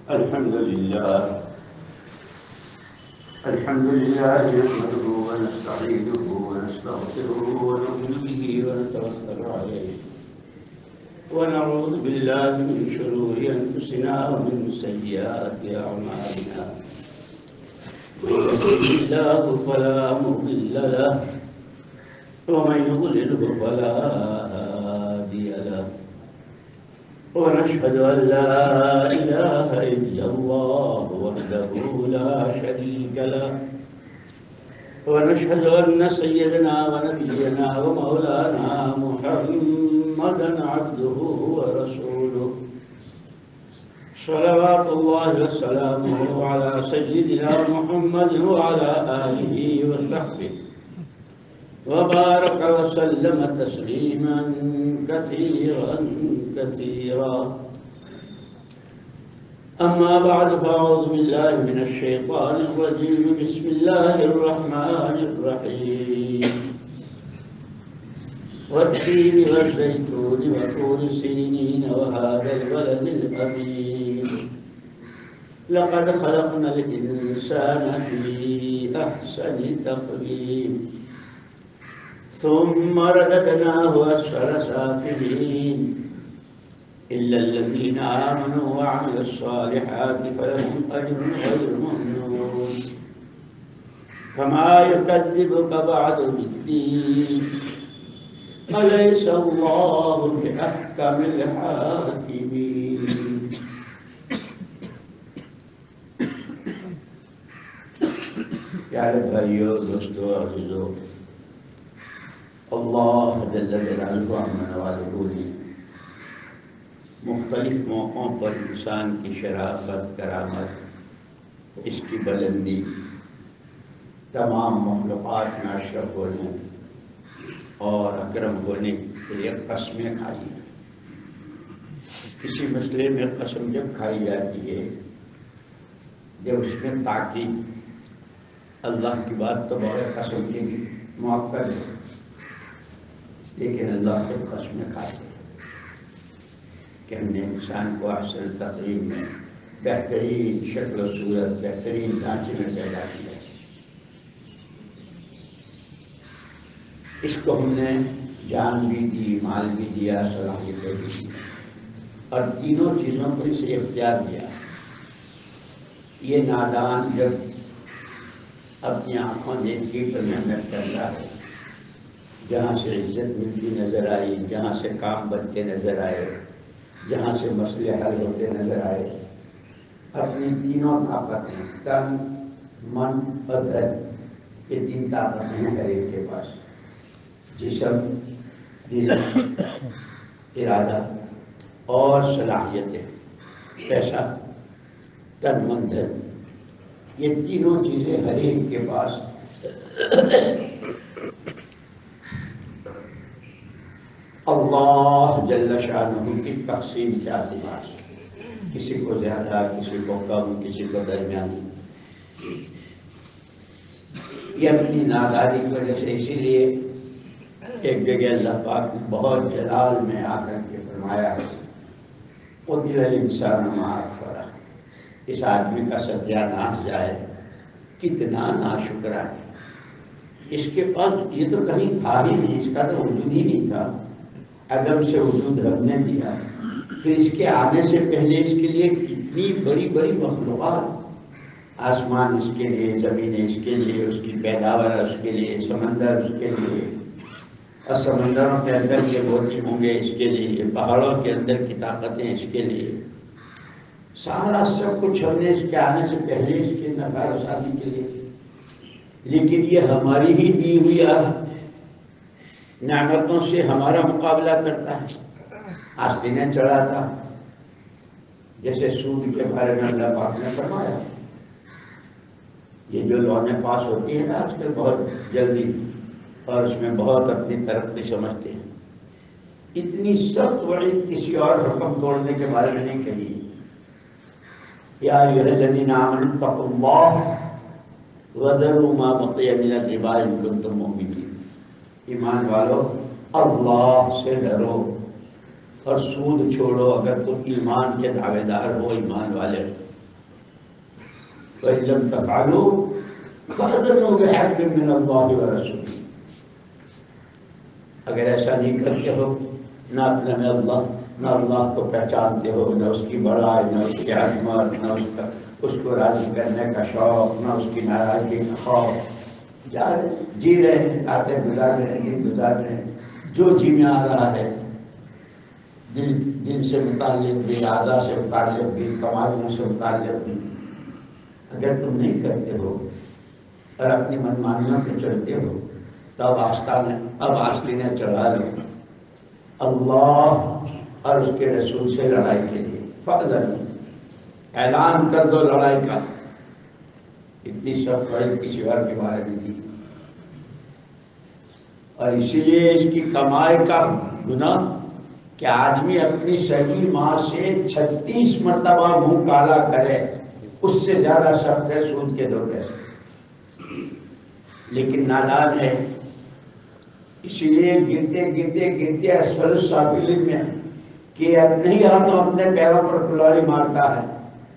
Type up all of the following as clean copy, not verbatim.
الحمد لله نحمده ونستعينه ونستغفره ونؤمن به ونتوكل عليه ونعوذ بالله من شرور أنفسنا ومن سيئات أعمالنا من يهده الله فلا مضل له ومن يضلله فلا هادي له ونشهد أن لا إله إلا الله وحده لا شريك له ونشهد أن سيدنا ونبينا ومولانا محمدا عبده ورسوله صلوات الله وسلامه على سيدنا محمد وعلى آله وصحبه وبارك وسلم تسليما كثيرا كثيرا. أما بعد فأعوذ بالله من الشيطان الرجيم. بسم الله الرحمن الرحيم. والتين والزيتون وطور سينين وهذا البلد الأمين لقد خلقنا الإنسان في أحسن تقويم ثم رددناه أسفل سافلين إلا الذين آمنوا وعملوا الصالحات فلهم أجر غير ممنون فما يكذبك بعد بالدين أليس الله بأحكم الحاكمين. پیارے بھائیو، دوستو، عزیزو، اللہ جل جلالہ نے مختلف موقعوں پر انسان کی شرافت، کرامت، اس کی بلندی، تمام مخلوقات میں اشرف ہونے اور اکرم ہونے کے لیے قسمیں کھائی. کسی مسئلے میں قسم جب کھائی جاتی ہے، جب اس میں تاکید اللہ کی بات تو بغیر قسم کے بھی مؤکد ہے، لیکن اللہ کے قسمیں کھاتے ہیں کہ ہم نے انسان کو احسن تقویم میں، بہترین شکل و صورت، بہترین ڈھانچے میں پیدا کیا. اس کو ہم نے جان بھی دی، مال بھی دیا، صلاحیتیں بھی دی، اور تینوں چیزوں کو اسے اختیار دیا. یہ نادان جب اپنی آنکھوں دیکھی پر محنت کر رہا ہے، جہاں سے عزت ملتی نظر آئی، جہاں سے کام بنتے نظر آئے، جہاں سے مسئلے حل ہوتے نظر آئے، اپنی تینوں طاقتیں، تن، من اور دل، یہ تین طاقتیں ہیں ہر ایک کے پاس. جسم، دل، ارادہ اور صلاحیتیں، پیسہ، تن، من، دل، یہ تینوں چیزیں ہر ایک کے پاس اللہ جل شانہ کی تقسیم کے اعتبار سے کسی کو زیادہ، کسی کو کم، کسی کو درمیانی. یہ اپنی ناداری کی وجہ سے اسی لیے ایک جگہ اللہ پاک نے بہت جلال میں آ کر کے فرمایا قتل الانسان ما اکفرہ. اس آدمی کا ستیہ ناش جائے، کتنا ناشکرا ہے. اس کے پاس یہ تو کہیں تھا ہی نہیں، اس کا تو وجود ہی نہیں تھا. عدم سے وجود رب نے دیا، پھر اس کے آنے سے پہلے اس کے لیے کتنی بڑی بڑی مخلوقات، آسمان اس کے لیے، زمینیں اس کے لیے، اس کی پیداوار اس کے لیے، سمندر اس کے لیے، اور سمندروں کے اندر کے موتی ہونگے اس کے لیے، پہاڑوں کے اندر کی طاقتیں اس کے لیے. سارا سب کچھ ہم نے اس کے آنے سے پہلے اس کے نفع رسانی کے لیے. لیکن یہ ہماری ہی دی ہوئی نعمتوں سے ہمارا مقابلہ کرتا ہے، آستینیں چڑھاتا. جیسے سود کے بارے میں اللہ پاک نے فرمایا، یہ جو لونیں پاس ہوتی ہیں نا آج کل بہت جلدی، اور اس میں بہت اپنی ترقی سمجھتے ہیں، اتنی سخت وعید کسی اور حکم توڑنے کے بارے میں نہیں کہی. یا ایھا الذین آمنوا اتقوا اللہ وذروا ما بقی من الربا ان کنتم مؤمنین. ایمان والو، اللہ سے ڈرو اور سود چھوڑو اگر تم ایمان کے دعوے دار ہو، ایمان والے ہو. وَإِن لَّمْ تَفْعَلُوا فَأْذَنُوا بِحَرْبٍ مِّنَ اللَّهِ وَرَسُولِهِ۔ اگر ایسا نہیں کرتے ہو، نہ اپنے میں نہ اللہ کو پہچانتے ہو، نہ اس کی بڑائی، نہ اس کی عظمت، نہ اس کو راضی کرنے کا شوق، نہ اس کی ناراضگی کا خوف، جی رہے ہیں، آتے گزار رہے ہیں، دن گزار رہے ہیں، جو جی میں آ رہا ہے، دل سے متعلق بھی، اعضاء سے متعلق بھی، کمالیوں سے متعلق بھی، اگر تم نہیں کرتے ہو اور اپنی منمانیوں پہ چلتے ہو تو اب آستینیں چڑھا لو اللہ اور اس کے رسول سے لڑائی کے لیے، فَأْذَنُوا، اعلان کر دو لڑائی کا۔ اتنی سخت لڑائی کسی اور کے بارے میں دی، اور اسی لیے اس کی کمائی کا گناہ کہ آدمی اپنی صحیح ماں سے 36 مرتبہ منہ کالا کرے، اس سے زیادہ سخت ہے سود کے دھوکے سے، لیکن نادان ہے، اسی لیے گرتے گرتے گرتے اسفل السافلین میں کہ اپنے ہی ہاتھوں اپنے پیروں پر کلہاڑی مارتا ہے،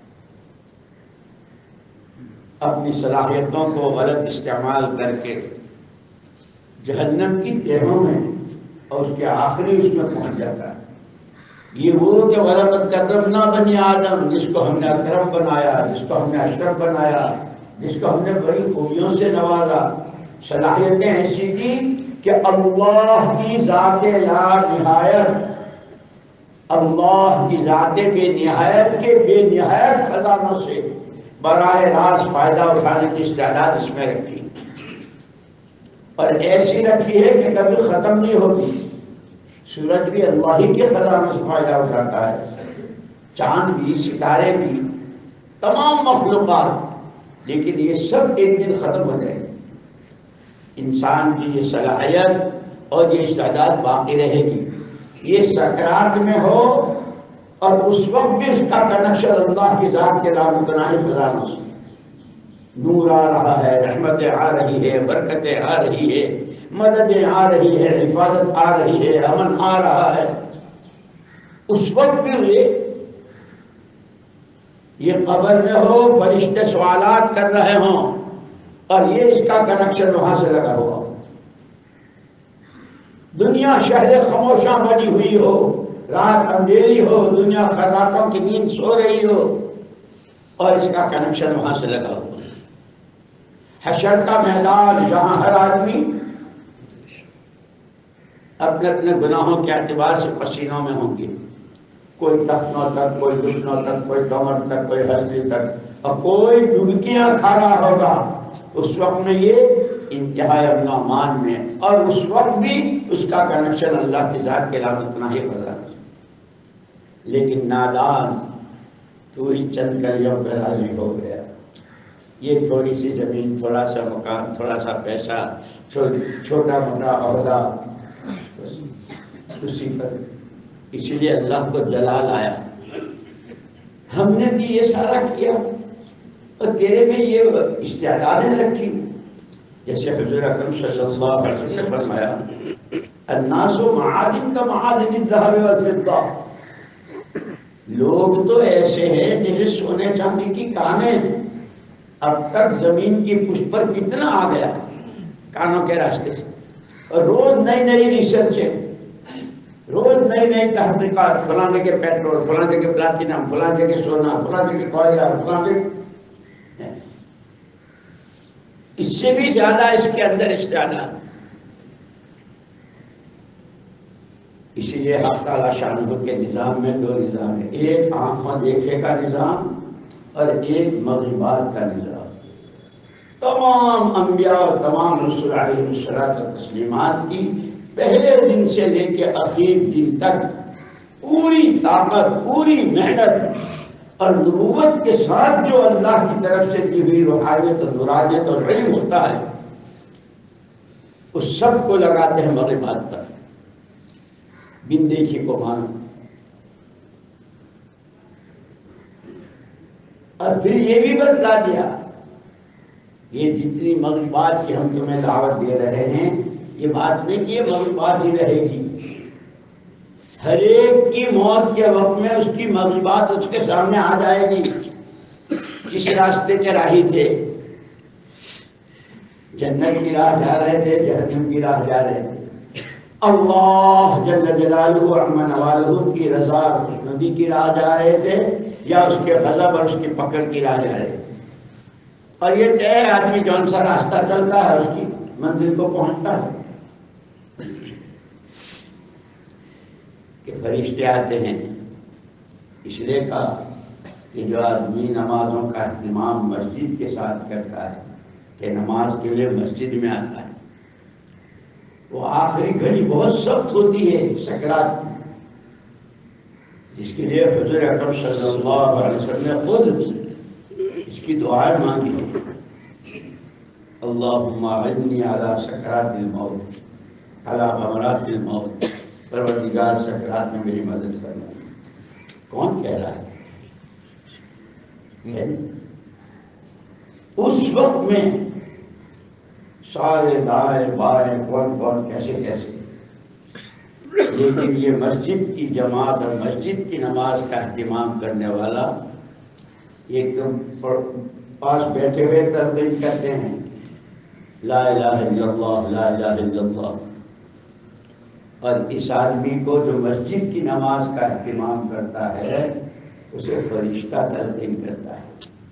اپنی صلاحیتوں کو غلط استعمال کر کے جہنم کی تہوں میں، اور اس کے آخری اس میں پہنچ جاتا ہے۔ یہ وہ کہ وَلَقَدْ كَرَّمْنَا بَنِي آدم، جس کو ہم نے اکرم بنایا، جس کو ہم نے اشرف بنایا، جس کو ہم نے بڑی خوبیوں سے نوازا، صلاحیتیں ایسی دی کہ اللہ کی ذات لا نہایت، اللہ کی ذات بے نہایت کے بے نہایت خزانوں سے براہ راست فائدہ اٹھانے کی استعداد اس میں رکھی، اور ایسی رکھی ہے کہ کبھی ختم نہیں ہوتی۔ سورج بھی اللہ ہی کے خزانوں سے فائدہ اٹھاتا ہے، چاند بھی، ستارے بھی، تمام مخلوقات، لیکن یہ سب ایک دن ختم ہو جائے گی۔ انسان کی یہ صلاحیت اور یہ استعداد باقی رہے گی، یہ سکرات میں ہو اور اس وقت بھی اس کا کنیکشن اللہ کی ذات کے لامتناہی خزانوں سے، نور آ رہا ہے، رحمتیں آ رہی ہے، برکتیں آ رہی ہے، مددیں آ رہی ہے، حفاظت آ رہی ہے، امن آ رہا ہے، اس وقت بھی یہ قبر میں ہو، فرشتے سوالات کر رہے ہوں اور یہ اس کا کنیکشن وہاں سے لگا ہوا ہو، دنیا شہر خاموشاں بنی ہوئی ہو، رات اندھیری ہو، دنیا خرابوں کی نیند سو رہی ہو، اور اس کا کنیکشن وہاں سے لگا ہوا۔ حشر کا میدان جہاں ہر آدمی اپنے اپنے گناہوں کے اعتبار سے پسینوں میں ہوں گے، کوئی ٹخنوں تک، کوئی گھٹنوں تک، کوئی کمر تک، کوئی ہستی تک، اور کوئی ڈبکیاں کھا رہا ہوگا اس وقت میں، یہ انتہائی امن و امان میں، اور اس وقت بھی اس کا کنیکشن اللہ کی ذات کے لامتناہی خزانہ۔ لیکن نادان تو ہی چند کلیوں پہ راضی ہو گیا، یہ تھوڑی سی زمین، تھوڑا سا مکان، تھوڑا سا پیسہ، چھوٹا موٹا عہدہ، اسی پر، اسی لیے اللہ کو جلال آیا، ہم نے بھی یہ سارا کیا اور تیرے میں یہ استعدادیں رکھی، جیسے حضور اکرم صلی اللہ علیہ وسلم نے فرمایا الناس معادن کا معادن الذهب والفضہ، لوگ تو ایسے ہیں جیسے سونے چاندی کی کانیں، اب تک زمین کی پشت پر کتنا آ گیا کانوں کے راستے سے، اور روز نئی نئی ریسرچیں، روز نئی نئی تحقیقات، فلاں جگہ پیٹرول، فلاں جگہ پلاٹینم، فلاں جگہ سونا، فلاں جگہ کوئلہ، فلاں جگہ، اس سے بھی زیادہ اس کے اندر استعداد۔ اسی لیے حق تعالیٰ شانہ کے نظام میں دو نظام ہے، ایک آنکھوں دیکھے کا نظام اور ایک مغربات کا نظام۔ تمام انبیاء اور تمام رسول علیہ الصلوۃ والتسلیمات کی پہلے دن سے لے کے آخر دن تک پوری طاقت، پوری محنت اور نبوت کے ساتھ جو اللہ کی طرف سے دی ہوئی روحانیت اور نورانیت اور علم ہوتا ہے، اس سب کو لگاتے ہیں مغربات پر، بن دیکھی کو مانو، اور پھر یہ بھی بتلا دیا، یہ جتنی مغربات کی ہم تمہیں دعوت دے رہے ہیں، یہ بات نہیں کہ یہ مغربات ہی رہے گی، ہر ایک کی موت کے وقت میں اس کی مغربات اس کے سامنے آ جائے گی، کس راستے کے راہی تھے؟ جنت کی راہ جا رہے تھے، جہنم کی راہ جا رہے تھے؟ اللہ جل جلالہ عم نوالہ کی رضا اور خوشنودی کی راہ جا رہے تھے، یا اس کے غضب اور اس کی پکڑ کی راہ جا رہے تھے؟ اور یہ طے آدمی جون سا راستہ چلتا ہے اس کی منزل کو پہنچتا ہے۔ کہ فرشتے آتے ہیں، اس لیے کہا کہ جو آدمی نمازوں کا اہتمام مسجد کے ساتھ کرتا ہے، کہ نماز کے لیے مسجد میں آتا ہے، وہ آخری گھڑی بہت سخت ہوتی ہے سکرات میں، جس کے لیے حضور اکرم صلی اللہ علیہ وسلم نے خود اس کی دعائیں مانگی ہیں، اللہم اعنی علی سکرات الموت علی غمرات الموت، پروردگار سکرات میں میری مدد کرنا۔ کون کہہ رہا ہے؟ اس وقت میں سارے دائیں بائیں کون کون کیسے کیسے، لیکن یہ مسجد کی جماعت اور مسجد کی نماز کا اہتمام کرنے والا ایک دم پاس بیٹھے ہوئے تلقین کرتے ہیں، لا الہ الا اللہ لا الہ الا اللہ۔ اور اس آدمی کو جو مسجد کی نماز کا اہتمام کرتا ہے اسے فرشتہ تلقین کرتا ہے۔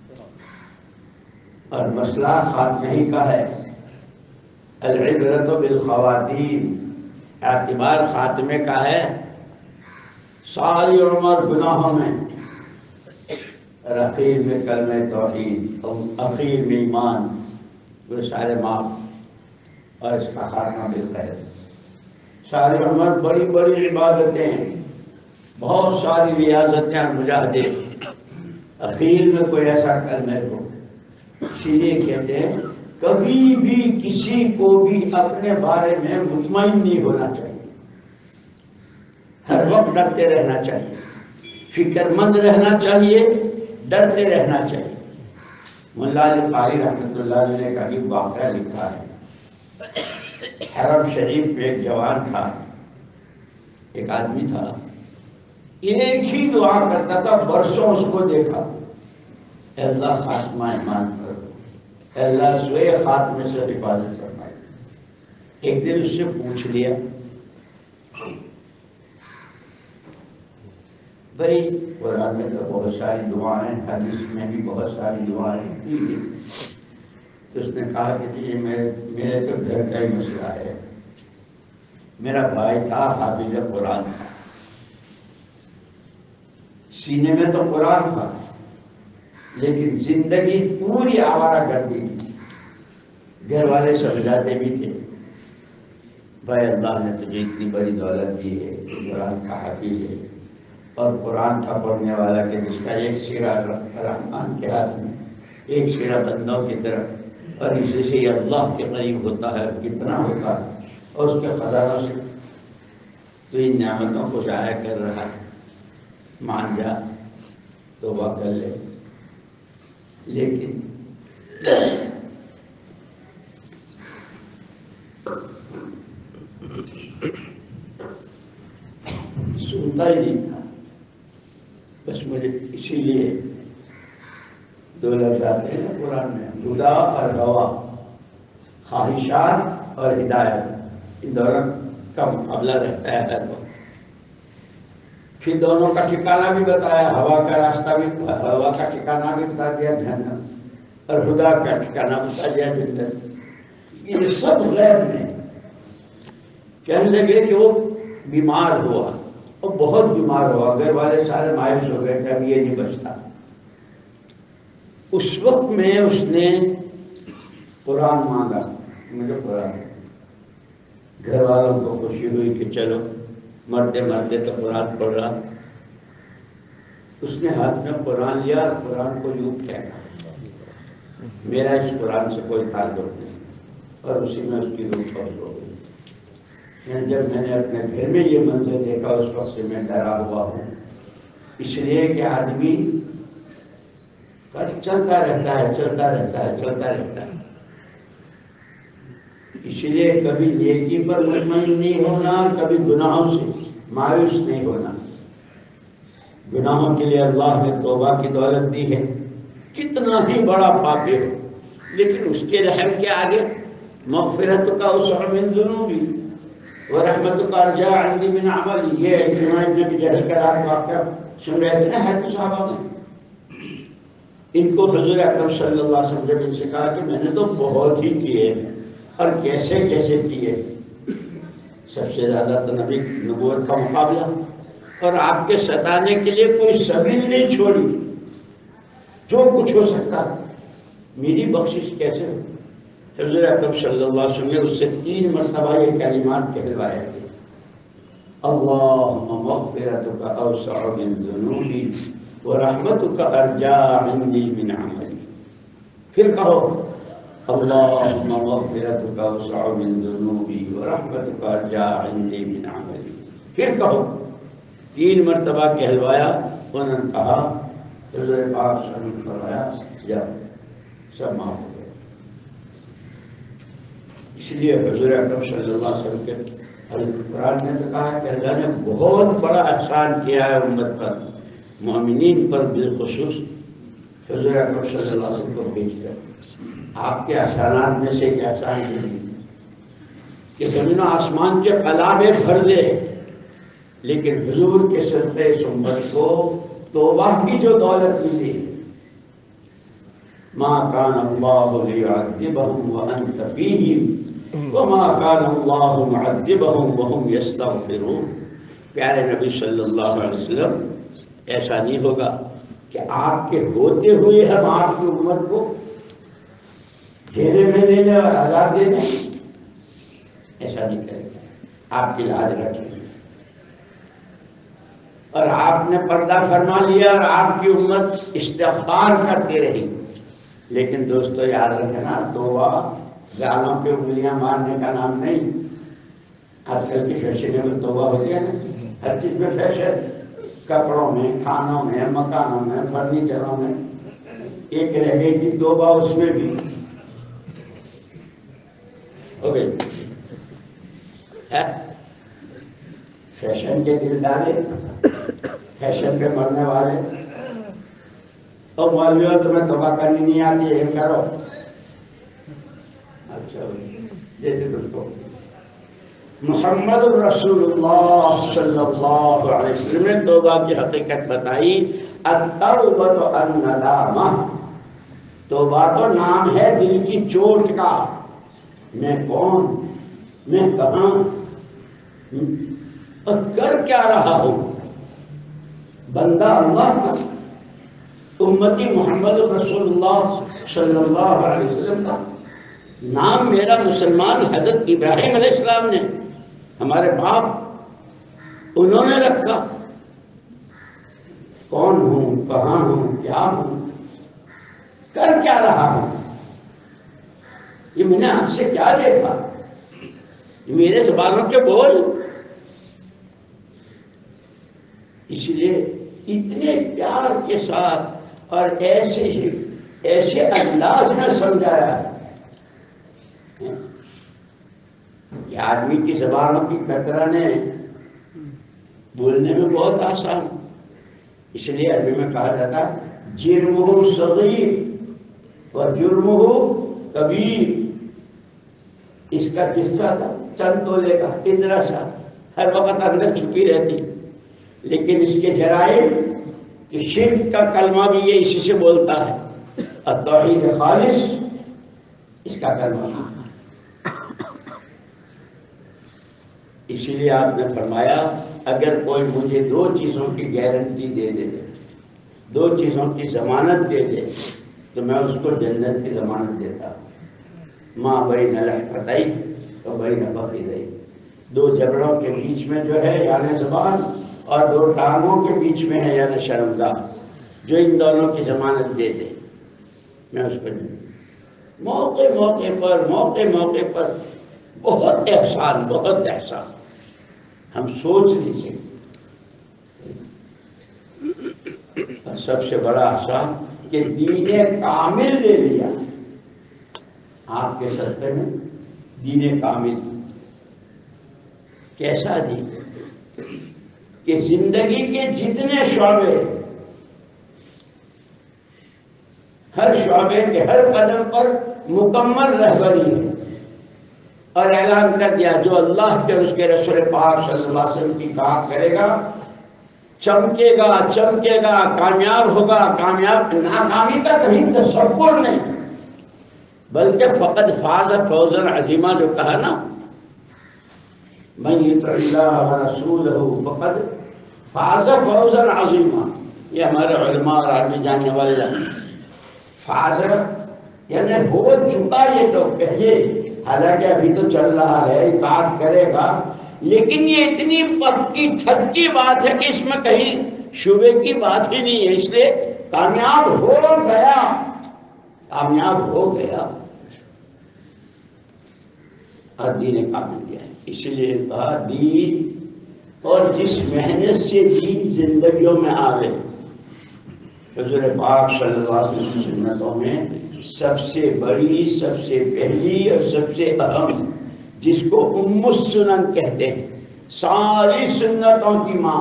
اور مسئلہ خاتمہ ہی کا ہے، العبرۃ بالخواتیم، اعتبار خاتمے کا ہے۔ ساری عمر گناہوں میں، اور اخیر میں کلمہ توحید، اخیر میں ایمان، وہ سارے معاف، اور اس کا خاتمہ بالخیر۔ ساری عمر بڑی بڑی عبادتیں، بہت ساری ریاضتیں اور مجاہدے، اخیر میں کوئی ایسا کلمہ ہو۔ اسی لیے کہتے ہیں کبھی بھی کسی کو بھی اپنے بارے میں مطمئن نہیں ہونا چاہیے، ہر وقت ڈرتے رہنا چاہیے، فکر مند رہنا چاہیے، ڈرتے رہنا چاہیے۔ ملا علی قاری رحمۃ اللہ علیہ نے کبھی واقعہ لکھا ہے، حرم شریف میں ایک جوان تھا، ایک آدمی تھا، ایک ہی دعا کرتا تھا، برسوں اس کو دیکھا، اے اللہ خاتمہ ایمان کر دو، اے اللہ سوئے خاتمے سے حفاظت فرمائے۔ ایک دن اس سے پوچھ لیا، بھائی قرآن میں تو بہت ساری دعائیں، حدیث میں بھی بہت ساری دعائیں کی، تو اس نے کہا کہ جی میرے تو گھر کا ہی مسئلہ ہے، میرا بھائی تھا حافظ قرآن تھا، سینے میں تو قرآن تھا، لیکن زندگی پوری آوارہ گردی کی، گھر والے سمجھاتے بھی تھے، بھائی اللہ نے تجھے اتنی بڑی دولت دی ہے، قرآن کا حافظ ہے، اور قرآن کا پڑھنے والا کہ جس کا ایک سرا رحمان کے ہاتھ میں، ایک سرا بندوں کی طرف، اور اسی سے یہ اللہ کے قریب ہوتا ہے، کتنا ہوتا ہے، اور اس کے خزانوں سے تو ان نعمتوں کو ضائع کر رہا ہے، مان جا، توبہ کر لے۔ لیکن سنتا ہی نہیں تھا۔ بس مجھے اسی لیے دو لفظ آتے ہیں نا قرآن میں، ہدا اور ہوا، خواہشات اور ہدایت، ان دونوں کا مقابلہ رہتا ہے ہر وقت۔ پھر دونوں کا ٹھکانہ بھی بتایا، ہوا کا راستہ بھی، ہوا کا ٹھکانہ بھی بتا دیا جہنم، اور خدا کا ٹھکانہ بتا دیا جنت۔ یہ سب غیب میں۔ کہنے لگے کہ وہ بیمار ہوا، وہ بہت بیمار ہوا، گھر والے سارے مایوس ہو گئے کہ اب یہ نہیں بچتا۔ اس وقت میں اس نے قرآن مانگا، مجھے قرآن۔ گھر والوں کو خوشی ہوئی کہ چلو مرتے مرتے تو قرآن پڑھ رہا۔ اس نے ہاتھ میں قرآن لیا اور قرآن کو یوں پھینکا، میرا اس قرآن سے کوئی تعلق نہیں، اور اسی میں اس کی روح قبض ہو گئی۔ یعنی جب میں نے اپنے گھر میں یہ منظر دیکھا اس وقت سے میں ڈرا ہوا ہوں، اس لیے کہ آدمی چلتا رہتا ہے، چلتا رہتا ہے، چلتا رہتا ہے۔ اسی لیے کبھی نیکی پر مطمئن نہیں ہونا، کبھی گناہوں سے مایوس نہیں ہونا۔ گناہوں کے لیے اللہ نے توبہ کی دولت دی ہے، کتنا ہی بڑا پاپی ہو، لیکن اس کے رحم کے آگے مغفرت کا اوسع من ذنوبی ورحمت کا ارجا عندی من عملی، یہ اجتماع نبی جہل کا رات واقعہ سن رہے تھے نا حضرت صحابہ میں. ان کو حضور اکرم صلی اللہ علیہ وسلم جب ان سے کہا کہ میں نے تو بہت ہی کیے اور کیسے کیسے کیے، سب سے زیادہ تو نبی نبوت کا مقابلہ، اور آپ کے ستانے کے لیے کوئی سبیل نہیں چھوڑی، جو کچھ ہو سکتا تھا، میری بخشش کیسے ہو؟ حضور اکرم صلی اللہ علیہ وسلم نے اس سے 3 مرتبہ یہ کلمات کہلوائے تھے، اللہم مغفرتک اوسع من ذنوبی ورحمتک ارجا عندی من عملی. پھر کہو اللہم مغفرتک اوسع من ذنوبی ورحمتک ارجا عندی من عملی. پھر کہو، 3 مرتبہ کہلوایا. انہوں نے کہا، حضور پاک صلی اللہ علیہ وسلم فرمایا یا سب معاف ہو گئے. اس لیے حضور اکرم صلی اللہ علیہ وسلم کے قرآن نے تو کہا کہ اللہ نے بہت بڑا احسان کیا ہے امت پر، مومنین پر بالخصوص حضور اکرم صلی اللہ علیہ وسلم کو بھیج کر. آپ کے احسانات میں سے ایک احسان یہ کہ زمین و آسمان کے قلابے بھر دے، لیکن حضور کے صدقے اس امت کو توبہ کی جو دولت ملی، ما کان اللہ لیعذبہم وانت فیہم وما کان اللہ معذبہم وہم یستغفرون. پیارے نبی صلی اللہ علیہ وسلم، ایسا نہیں ہوگا کہ آپ کے ہوتے ہوئے ہم آپ کی امت کو گھیرے میں لے جائیں اور عذاب دے دیں. ایسا نہیں کرے گا. آپ کی لاج رکھیں اور آپ نے پردہ فرما لیا اور آپ کی امت استغفار کرتے رہی. لیکن دوستو یاد رکھنا، توبہ گالوں پہ انگلیاں مارنے کا نام نہیں. آج کل کی فیشن میں توبہ ہوتی ہے نا، ہر چیز میں فیشن، کپڑوں میں، کھانوں میں، مکانوں میں، فرنیچروں میں. ایک رہ گئی تھی توبہ، اس میں بھی ہو گئی. فیشن کے دل ڈالے، فیشن پہ مرنے والے. تو مولویوں تمہیں توبہ کرنی نہیں آتی ہے، کرو. اچھا جیسے تم کو محمد رسول اللہ صلی اللہ علیہ وسلم نے توبہ کی حقیقت بتائی. التوبۃ الندامہ، توبہ تو نام ہے دل کی چوٹ کا. میں کون، میں کہاں اور کر کیا رہا ہوں. بندہ اللہ کا، امتی محمد رسول اللہ صلی اللہ علیہ وسلم کا. نام میرا مسلمان حضرت ابراہیم علیہ السلام نے، ہمارے باپ، انہوں نے رکھا. کون ہوں، کہاں ہوں، کیا ہوں، کر کیا رہا ہوں، یہ میں نے آپ سے کیا دیکھا، یہ میرے زبانوں کے بول. اس لیے اتنے پیار کے ساتھ اور ایسے انداز میں سمجھایا کہ آدمی کی زبانوں کی کترانے بولنے میں بہت آسان. اس لیے عربی میں کہا جاتا ہے جرمہ صغیر اور جرمہ کبیر. اس کا قصہ تھا چند تولے کا، اتنا سا، ہر وقت اندر چھپی رہتی. لیکن اس کے جرائم، شرک کا کلمہ بھی یہ اسی سے بولتا ہے، التوحید خالص اس کا کلمہ. اسی لیے آپ نے فرمایا اگر کوئی مجھے 2 چیزوں کی گارنٹی دے دے، 2 چیزوں کی ضمانت دے دے، تو میں اس کو جنت کی ضمانت دیتا ہوں. ماں بین لحفتین و بین فخذین، 2 جبڑوں کے بیچ میں جو ہے یعنی زبان، اور 2 ٹانگوں کے بیچ میں ہے یعنی شرمگاہ. جو ان دونوں کی ضمانت دے دے، میں اس کو موقع پر بہت احسان ہم سوچ نہیں سکتے. اور سب سے بڑا احسان کہ دین کامل دے دیا آپ کے صدقے میں. دین کامل کیسا دین کہ زندگی کے جتنے شعبے ہر شعبے کے ہر قدم پر مکمل رہبری ہے، اور اعلان کر دیا جو اللہ کے اس کے رسول پاک صلی اللہ علیہ وسلم کی بات کرے گا چمکے گا، چمکے گا، کامیاب ہوگا، کامیاب، ناکامی کا کہیں تصور نہیں، بلکہ فقط فاز فوزا عظیما جو کہا نا، من یطع اللہ ورسولہ فقد فاز فوزا عظیما، یہ ہمارے علماء اور عربی جاننے والے جانتے ہیں۔ فاز یعنی ہو چکا یہ تو کہیے، حالانکہ ابھی تو چل رہا ہے، اطاعت کرے گا، لیکن یہ اتنی پکی ٹھکی بات ہے کہ اس میں کہیں شبے کی بات ہی نہیں ہے، اس لیے کامیاب ہو گیا، کامیاب ہو گیا، اور دین کامل دیا ہے۔ اسی لیے کہا دین، اور جس محنت سے دین زندگیوں میں آوے، حضور پاک صلی اللہ علیہ وسلم کی سنتوں میں سب سے بڑی، سب سے پہلی اور سب سے اہم، جس کو ام السنن کہتے ہیں، ساری سنتوں کی ماں،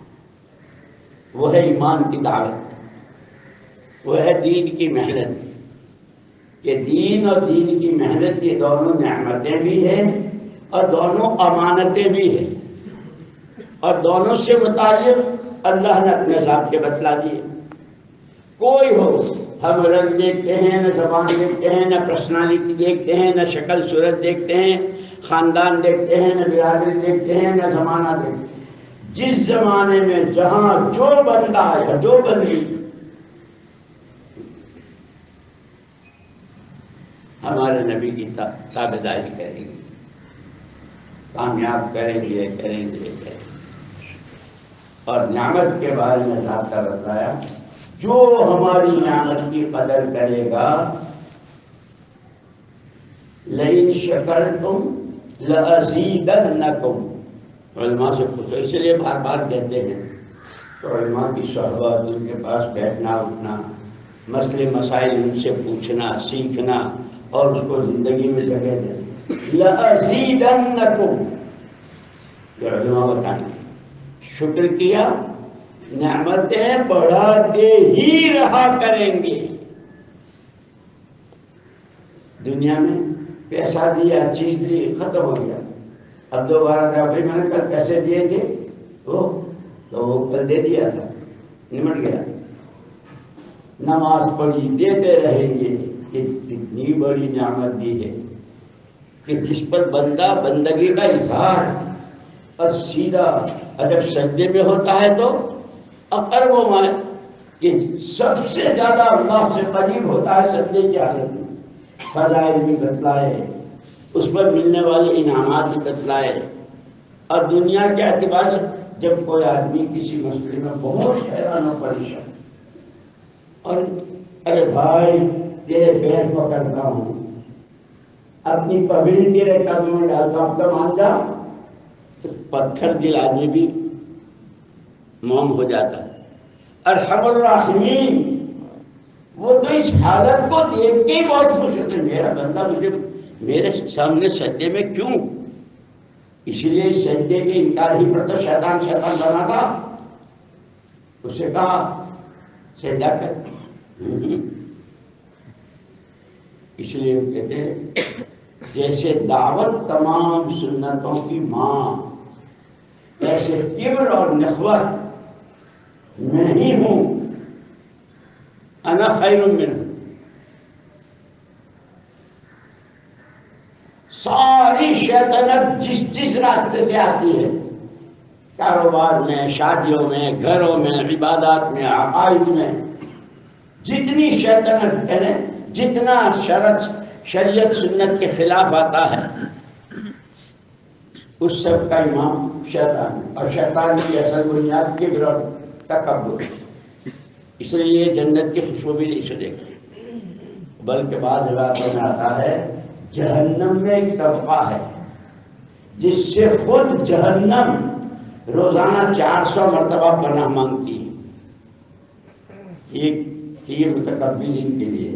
وہ ہے ایمان کی دعوت، وہ ہے دین کی محنت، کہ دین اور دین کی محنت یہ دونوں نعمتیں بھی ہیں اور دونوں امانتیں بھی ہیں، اور دونوں سے متعلق اللہ نے اپنے ذات کے بتلا دیے۔ کوئی ہو، ہم رنگ دیکھتے ہیں، نہ زبان دیکھتے ہیں، نہ پرسنالٹی دیکھتے ہیں، نہ شکل صورت دیکھتے ہیں، خاندان دیکھتے ہیں، نہ برادری دیکھتے ہیں، نہ زمانہ دیکھتے ہیں، جس زمانے میں جہاں جو بندہ یا جو بندی ہمارے نبی کی تابعداری کریں گے، کامیاب کریں گے، کریں گے، کریں گے۔ اور نعمت کے بارے میں ذاتہ بتایا، جو ہماری نعمت کی قدر کرے گا، لئن شکرتم لأزیدنکم، علماء سے پوچھو، اس لیے بار بار کہتے ہیں تو علماء کی صحبت، ان کے پاس بیٹھنا اٹھنا، مسئلے مسائل ان سے پوچھنا سیکھنا اور اس کو زندگی میں جگہ دینا، لأزیدنکم، یہ علماء بتائیں گے۔ شکر کیا، نعمتیں بڑھاتے ہی رہا کریں گے۔ دنیا میں پیسہ دیا، چیز دی، ختم ہو گیا، اب دوبارہ کہا بھائی میں نے کل پیسے دیے تھے تو وہ کل دے دیا تھا، نمٹ گیا۔ نماز پڑھی، دیتے رہیں گے، کہ اتنی بڑی نعمت دی ہے کہ جس پر بندہ بندگی کا اظہار اور سیدھا جب سجدے میں ہوتا ہے تو اقرب ما، کہ سب سے زیادہ اللہ سے قریب ہوتا ہے سجدے کی حالت میں، فضائل بھی بتلائے، اس پر ملنے والے انعامات بھی بتلائے، اور دنیا کے اعتبار سے جب کوئی آدمی کسی مسئلے میں بہت حیران و پریشان، اور ارے بھائی تیرے پیر پکڑتا ہوں، اپنی پگڑی تیرے قدموں میں ڈالتا ہوں، اب تو مان جا، تو پتھر دل آدمی بھی موم ہو جاتا ہے۔ ارحم الراحمین، وہ تو اس حالت کو دیکھ کے ہی بہت خوش ہوتے ہیں، میرا بندہ مجھے میرے سامنے سجدے میں کیوں؟ اسی لیے اس سجدے کے انکار ہی پر تو شیطان بنا تھا، اسے کہا سجدہ کر، اس لیے وہ کہتے ہیں جیسے دعوت تمام سنتوں کی ماں، ایسے کبر اور نخوت میں ہی ہوں، انا خیر منہ، ساری شیطنت جس راستے سے آتی ہے، کاروبار میں، شادیوں میں، گھروں میں، عبادات میں، عقائد میں، جتنی شیطنت ہے، جتنا شریعت سنت کے خلاف آتا ہے، اس سب کا امام شیطان ہے، اور شیطان کی اصل بنیاد کبر اور تکبر، اس لیے یہ جنت کی خوشبو بھی نہیں سنے گا، بلکہ بعض روایتوں میں آتا ہے جہنم میں ایک طبقہ ہے جس سے خود جہنم روزانہ 400 مرتبہ پناہ مانگتی ہے، یہ متکبرین کے لیے۔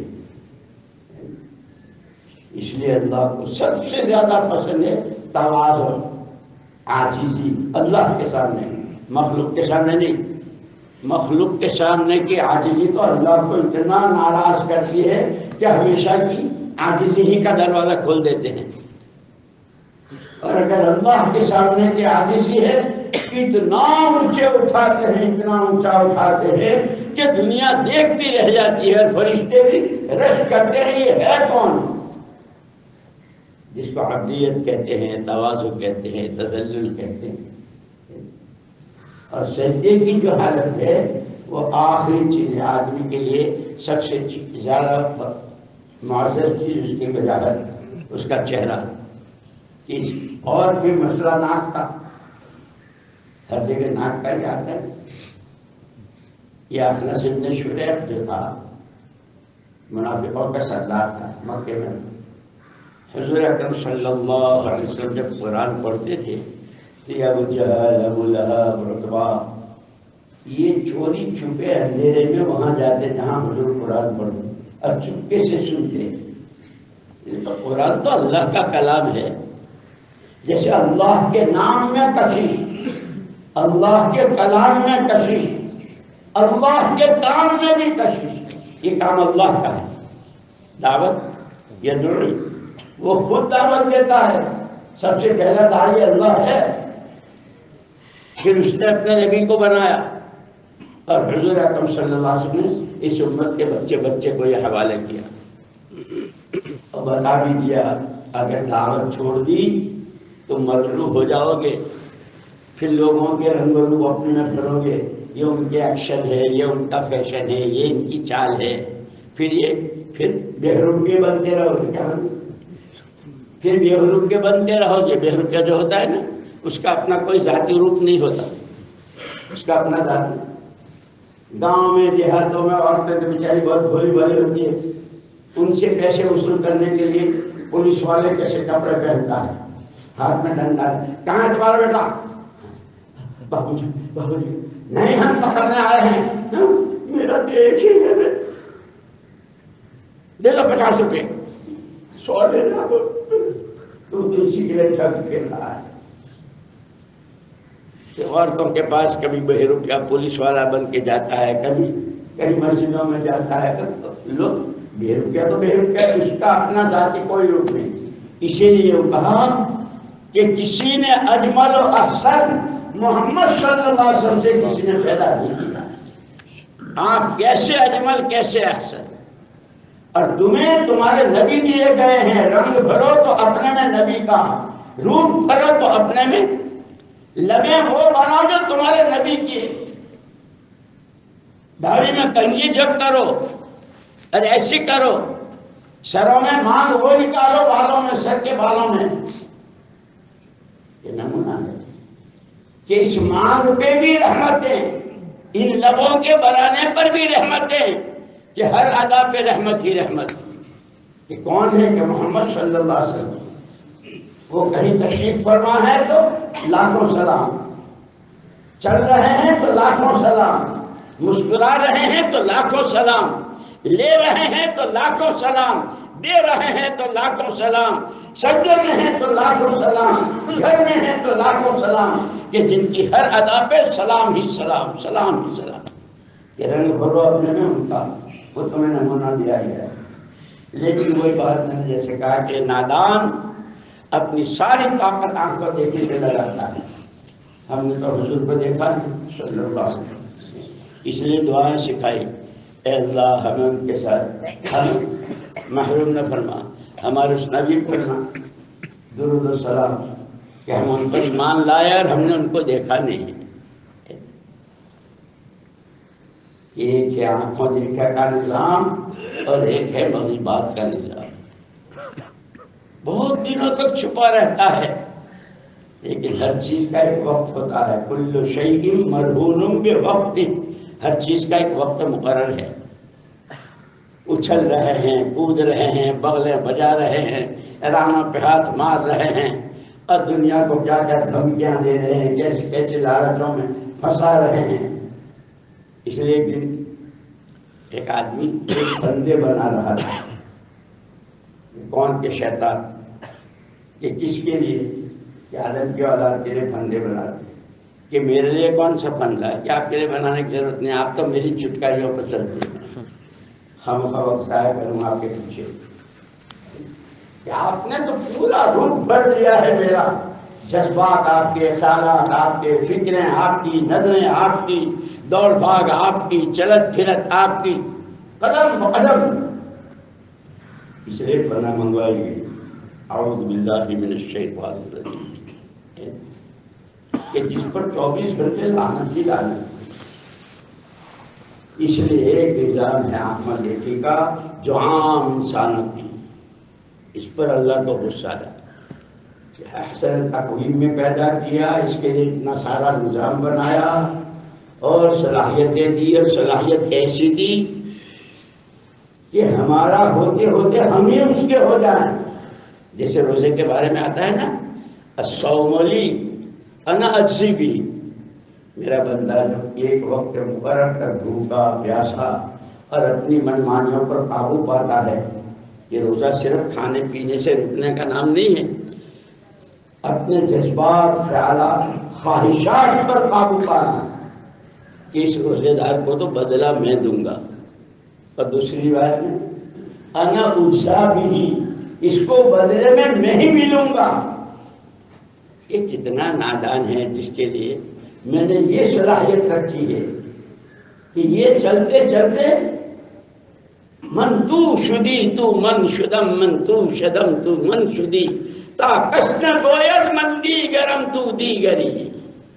اس لیے اللہ کو سب سے زیادہ پسند ہے تواضع، عاجزی، اللہ کے سامنے، مخلوق کے سامنے نہیں۔ مخلوق کے سامنے کی عاجزی تو اللہ کو اتنا ناراض کرتی ہے کہ ہمیشہ کی عاجزی ہی کا دروازہ کھول دیتے ہیں، اور اگر اللہ کے سامنے کی عاجزی ہے اتنا اونچے اٹھاتے ہیں، اتنا اونچا اٹھاتے ہیں کہ دنیا دیکھتی رہ جاتی ہے اور فرشتے بھی رش کرتے ہیں یہ ہے کون، جس کو عبدیت کہتے ہیں، تواضع کہتے ہیں، تذلل کہتے ہیں۔ اور سجدے کی جو حالت ہے وہ آخری چیز ہے آدمی کے لیے، سب سے زیادہ معزز چیز اس کی وجاہت اس کا چہرہ، اور پھر مسئلہ ناک کا، ہر جگہ ناک کا ہی آتا ہے۔ یہ اخنس بن شریح جو تھا منافقوں کا سردار تھا مکے میں، حضور اکرم صلی اللہ علیہ وسلم جب قرآن پڑھتے تھے تو ابو جہل، ابو لہب، عتبہ یہ چوری چھپے اندھیرے میں وہاں جاتے جہاں حضور قرآن پڑھتے اور چپکے سے سنتے۔ تو قرآن تو اللہ کا کلام ہے، جیسے اللہ کے نام میں کشش، اللہ کے کلام میں کشش، اللہ کے کام میں بھی کشش، یہ کام اللہ کا ہے۔ دعوت یدعو، وہ خود دعوت دیتا ہے، سب سے پہلا داعی اللہ ہے، پھر اس نے اپنے نبی کو بنایا، اور حضور اکرم صلی اللہ علیہ وسلم نے اس امت کے بچے بچے کو یہ حوالے کیا اور بتا بھی دیا اگر دعوت چھوڑ دی تو مغلوب ہو جاؤ گے، پھر لوگوں کے رنگ و روپ اپنے میں پھرو گے، یہ ان کے ایکشن ہے، یہ ان کا فیشن ہے، یہ ان کی چال ہے، پھر بہروپ کے بنتے رہو گے، کیا پھر بہروپ کے بنتے رہو گے۔ بہروپیہ جو ہوتا ہے نا اس کا اپنا کوئی ذاتی روپ نہیں ہوتا، اس کا اپنا ذاتی، گاؤں میں دیہاتوں میں عورتیں تو بیچاری بہت بھولی بھالی ہوتی ہے، ان سے پیسے وصول کرنے کے لیے پولیس والے کیسے کپڑے پہنتا ہے، ہاتھ میں ڈنڈا ہے، کہاں ہے تمہارا بیٹا؟ بابو جی بابو جی نہیں ہم پکڑنے آئے ہیں، میرا دیکھ ہی ہے، دے دو 50 روپے، 100 دے دو، تو اسی کے لیے ٹھگ پھر رہا ہے۔ عورتوں کے پاس کبھی بہروپیہ پولیس والا بن کے جاتا ہے، کبھی کہیں مسجدوں میں جاتا ہے، لوگ بہروپیہ تو بہروپیہ، اس کا اپنا ذاتی کوئی روپ نہیں۔ اسی لیے وہ کہا کہ کسی نے اجمل و احسن محمد صلی اللہ علیہ وسلم سے کسی نے پیدا نہیں کیا، آپ کیسے اجمل کیسے احسن، اور تمہیں تمہارے نبی دیے گئے ہیں، رنگ بھرو تو اپنے میں نبی کا، روپ بھرو تو اپنے میں لبیں وہ بناؤ جو تمہارے نبی کی، داڑھی میں کنگھی جب کرو اور ایسی کرو، سروں میں مانگ وہ نکالو، بالوں میں، سر کے بالوں میں، یہ نمونہ ہے کہ اس مانگ پہ بھی رحمتیں، ان لبوں کے بنانے پر بھی رحمتیں، کہ ہر ادا پہ رحمت ہی رحمت۔ کہ کون ہے کہ محمد صلی اللہ علیہ وسلم، وہ کہیں تشریف فرما ہے تو لاکھوں سلام، چل رہے ہیں تو لاکھوں سلام، مسکرا رہے ہیں تو لاکھوں سلام، لے رہے ہیں تو لاکھوں سلام، دے رہے ہیں تو لاکھوں سلام، سجدے میں ہیں تو لاکھوں سلام، گھر میں ہیں تو لاکھوں سلام، کہ جن کی ہر ادا پہ سلام ہی سلام، سلام ہی سلام۔ کہ رنگ بھرو اپنے میں ان کا، وہ تمہیں نمونہ دیا گیا ہے۔ لیکن وہی بات میں نے جیسے کہا کہ نادان اپنی ساری طاقت آنکھ کو دیکھنے سے لگاتا ہے، ہم نے تو حضور کو دیکھا صلی اللہ علیہ وسلم، اس لیے دعائیں سکھائی، اے اللہ ہمیں ان کے ساتھ ہم محروم نہ فرما، ہمارے اس نبی پر درود و سلام، کہ ہم ان پر ایمان لائے اور ہم نے ان کو دیکھا نہیں۔ ایک ہے آنکھوں دیکھا کا نظام اور ایک ہے مغیبات کا نظام، بہت دنوں تک چھپا رہتا ہے، لیکن ہر چیز کا ایک وقت ہوتا ہے، کل شیء مرہون بوقت، ہر چیز کا ایک وقت مقرر ہے۔ اچھل رہے ہیں، کود رہے ہیں، بغلیں بجا رہے ہیں، رانوں پہ ہاتھ مار رہے ہیں، اور دنیا کو کیا کیا دھمکیاں دے رہے ہیں، کیسے کیسے لالچوں میں پھنسا رہے ہیں۔ اس لیے ایک دن ایک آدمی ایک پھندے بنا رہا تھا، کون کے شیطان، کہ کس کے لیے، کہ آدم کی اولاد کے لیے پھندے بناتے، کہ میرے لیے کون سا فن ہے کہ آپ کے لیے بنانے کی ضرورت نہیں، آپ تو میری چٹکاریوں پر چلتے ہیں، خواہ ضائع کروں آپ کے پیچھے کہ آپ نے تو پورا روپ بھر لیا ہے میرا، جذبات آپ کے، خیالات آپ کے، فکریں آپ کی، نظریں آپ کی، دوڑ بھاگ آپ کی، چلت پھرت آپ کی، قدم بقدم، اس لیے پناہ منگوائیے اعوذ باللہ من الشیطان الرجیم کہ جس پر 24 گھنٹے لعنت ہی لعنت۔ اس لیے ایک نظام ہے احمد دیکھی کا جو عام انسانوں کی، اس پر اللہ کو غصہ ہے کہ احسن تقویم میں پیدا کیا، اس کے لیے اتنا سارا نظام بنایا اور صلاحیتیں دی، اور صلاحیت ایسی دی کہ ہمارا ہوتے ہوتے ہم ہی اس کے ہو جائیں۔ جیسے روزے کے بارے میں آتا ہے نا، الصوم لی انا اجزی بھی، میرا بندہ جو ایک وقت مقرر کر بھوکا پیاسا اور اپنی منمانیوں پر قابو پاتا ہے، یہ روزہ صرف کھانے پینے سے رکنے کا نام نہیں ہے، اپنے جذبات، خیالات، خواہشات پر قابو پانا کہ اس روزے دار کو تو بدلہ میں دوں گا، اور دوسری بات میں انا اجزا بھی، اس کو بدلے میں ہی ملوں گا۔ یہ کتنا نادان ہے جس کے لیے میں نے یہ صلاحیت رکھی ہے کہ یہ چلتے چلتے من تو شدی تو من شدم، من تو شدم تو من شدی، تا کشن گوید من دیگرم تو دیگری،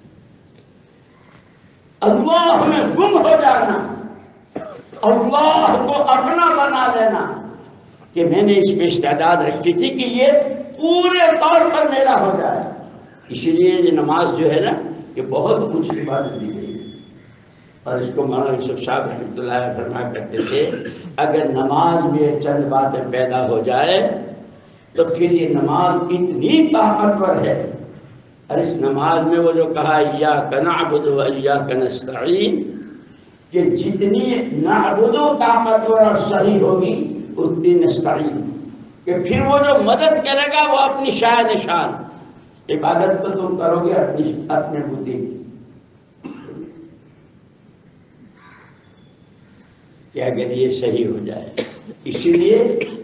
اللہ میں گم ہو جانا، اللہ کو اپنا بنا لینا کہ میں نے اس میں استعداد رکھی تھی کہ یہ پورے طور پر میرا ہو جائے۔ اسی لیے یہ نماز جو ہے نا یہ بہت کچھ عبادت دی گئی ہے، اور اس کو مولانا یوسف صاحب رحمۃ اللہ علیہ فرمایا کرتے تھے اگر نماز میں چند باتیں پیدا ہو جائے تو پھر یہ نماز اتنی طاقتور ہے، اور اس نماز میں وہ جو کہا ایاک نعبد و ایاک نستعین، کہ جتنی نعبد طاقتور اور صحیح ہوگی اتنی نستعین، کہ پھر وہ جو مدد کرے گا وہ اپنی شاہ نشان، عبادت تو تم کرو گے اپنے بوتے کی، کہ اگر یہ صحیح ہو جائے۔ اسی لیے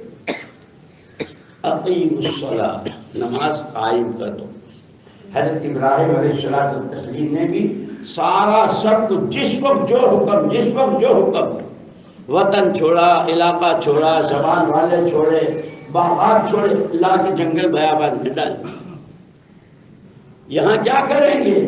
اقیم الصلاۃ، نماز قائم کرو۔ حضرت ابراہیم علیہ السلام نے بھی سارا سب کچھ، جس وقت جو حکم، جس وقت جو حکم، وطن چھوڑا، علاقہ چھوڑا، زبان والے چھوڑے، باغات چھوڑے، لا کے جنگل بیابان میں ڈال۔ یہاں کیا کریں گے؟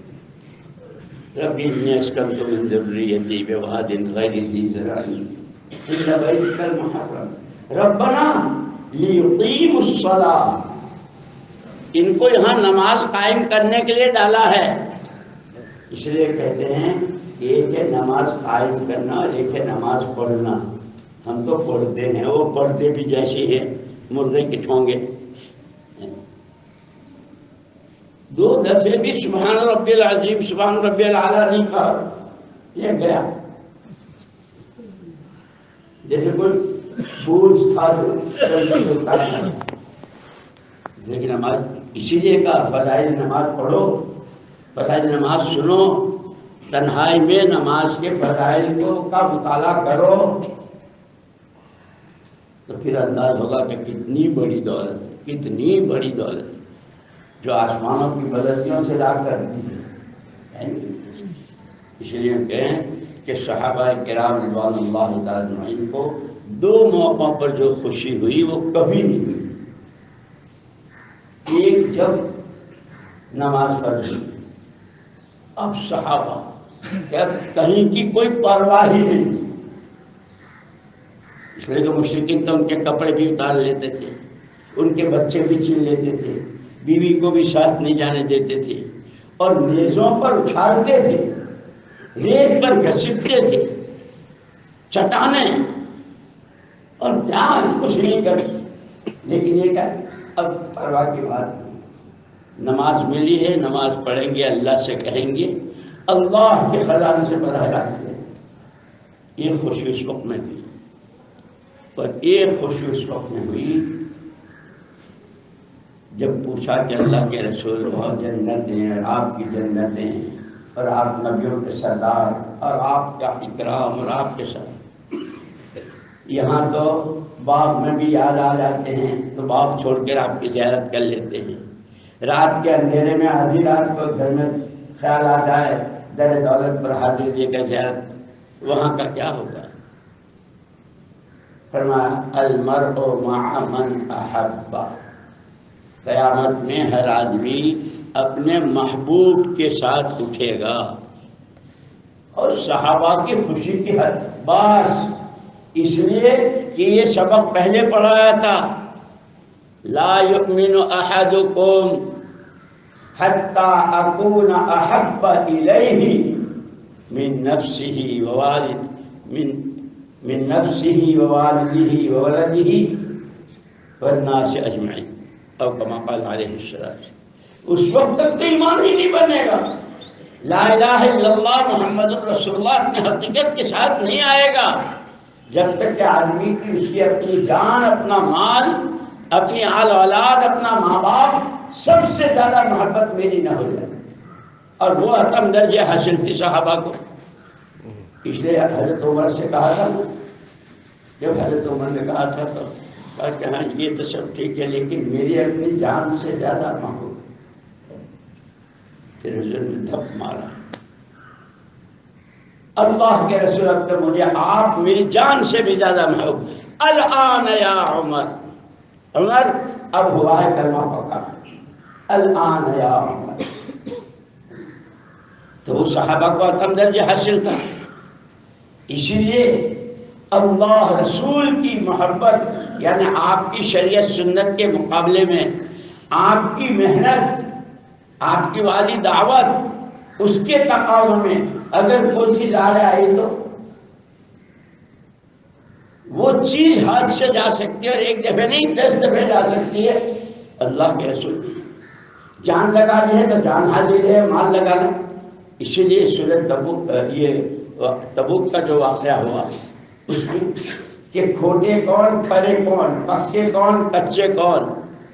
ربی انی اسکنت من ذریتی بواد غیر ذی زرع عند بیتک المحرم ربنا لیقیموا الصلاۃ، ان کو یہاں نماز قائم کرنے کے لیے ڈالا ہے۔ اس لیے کہتے ہیں ایک ہے نماز قائم کرنا اور ایک ہے نماز پڑھنا۔ ہم تو پڑھتے ہیں، وہ پڑھتے بھی جیسے ہیں مرغے کے ٹھونگے، دو دفعے بھی سبحان ربی العظیم سبحان ربی الاعلیٰ نہیں کہا، یہ گیا جیسے کوئی بوجھ تھا جو لیکن نماز اسی لیے کہا فضائل نماز پڑھو، فضائل نماز سنو، تنہائی میں نماز کے فضائل کا مطالعہ کرو، تو پھر انداز ہوگا کہ کتنی بڑی دولت ہے، کتنی بڑی دولت ہے جو آسمانوں کی بلندیوں سے لا کر دی ہے۔ اس لیے ہم کہیں کہ صحابہ کرام رضوان اللہ تعالیٰ عنہم کو دو موقعوں پر جو خوشی ہوئی وہ کبھی نہیں ہوئی۔ ایک جب نماز پڑھ لی، اب صحابہ کہیں کی کوئی پرواہ ہی نہیں، اس لیے کہ مشرکین تو ان کے کپڑے بھی اتار لیتے تھے، ان کے بچے بھی چھین لیتے تھے، بیوی کو بھی ساتھ نہیں جانے دیتے تھے، اور نیزوں پر اچھالتے تھے، ریت پر گھسیٹتے تھے، چٹانیں، اور جان کچھ نہیں کرتی، لیکن یہ کہ اب پرواہ کی بات نہیں، نماز ملی ہے، نماز پڑھیں گے، اللہ سے کہیں گے، اللہ کے خزانے سے براہ راست ہے۔ یہ خوشی اس وقت میں ہوئی، پر ایک خوشی اس وقت میں ہوئی جب پوچھا کہ اللہ کے رسول بہت جنتیں اور آپ کی جنتیں اور آپ نبیوں کے سردار اور آپ کا اکرام اور آپ کے ساتھ، یہاں تو باغ میں بھی یاد آ جاتے ہیں تو باغ چھوڑ کر آپ کی زیارت کر لیتے ہیں، رات کے اندھیرے میں آدھی رات کو گھر میں خیال آ جائے در دولت پر حاضر دے کر زیارت، وہاں کا کیا ہوگا؟ فرمایا المرء مع من احب، قیامت میں ہر آدمی اپنے محبوب کے ساتھ اٹھے گا۔ اور صحابہ کی خوشی کی حد بس اس لیے کہ یہ سبق پہلے پڑھایا تھا، لا یؤمن احدکم حتی اکون احب الیہ من نفسہ ووالدہ وولدہ والناس اجمعین، او کما قال علیہ السلام۔ اس وقت تک تو ایمان ہی نہیں بنے گا، لا الہ الا اللہ محمد الرسول اللہ اپنے حقیقت کے ساتھ نہیں آئے گا، جب تک کہ آدمی کی اس کی اپنی جان، اپنا مال، اپنی آل اولاد، اپنا ماں باپ سب سے زیادہ محبت میری نہ ہو جائے۔ اور وہ عتم درجہ حاصل تھی صحابہ کو، اس لیے حضرت عمر سے کہا تھا، جب حضرت عمر نے کہا تھا تو کہا کہ ہاں یہ تو سب ٹھیک ہے لیکن میری اپنی جان سے زیادہ محبوب۔ پھر حضور نے دھپ مارا، اللہ کے رسول اب تو مجھے آپ میری جان سے بھی زیادہ محبوب، الآن یا عمر، عمر اب ہوا ہے کلمہ پکا، الآن یا عمر۔ تو وہ صحابہ کو عتم درجہ حاصل تھا، اسی لیے اللہ رسول کی محبت، یعنی آپ کی شریعت سنت کے مقابلے میں آپ کی محنت، آپ کی والی دعوت، اس کے تقاضوں میں اگر کوئی چیز آ آئی تو وہ چیز ہاتھ سے جا سکتی ہے، اور ایک دفعہ نہیں 10 دفعہ جا سکتی ہے۔ اللہ کے رسول جان لگانی ہے تو جان حاضر ہے، مال لگانا۔ اسی لیے سورۃ تبوک، یہ تبوک کا جو واقعہ ہوا اس میں کہ کھوٹے کون، پرے کون، پکے کون، کچے کون،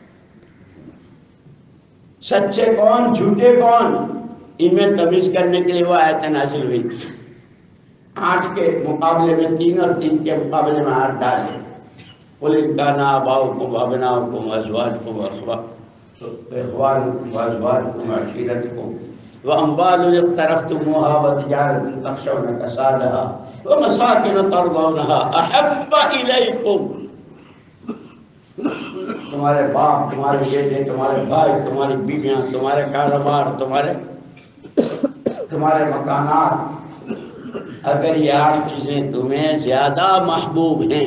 سچے کون، جھوٹے کون، ان میں تمیز کرنے کے لیے وہ آیت نازل ہوئی تھی۔ 8 کے مقابلے میں 3 اور 3 کے مقابلے میں 8 ڈالے، قل ان کان آباؤکم وابناؤکم وازواجکم واخوانکم وازواجکم وعشیرتکم واموال اقترفتموها وتجارة تخشون کسادها ومساکن ترضونها احب الیکم، تمہارے باپ، تمہارے بیٹے، تمہارے بھائی، تمہاری بیویاں، تمہارے کاروبار، تمہارے مکانات، اگر یہ 8 چیزیں تمہیں زیادہ محبوب ہیں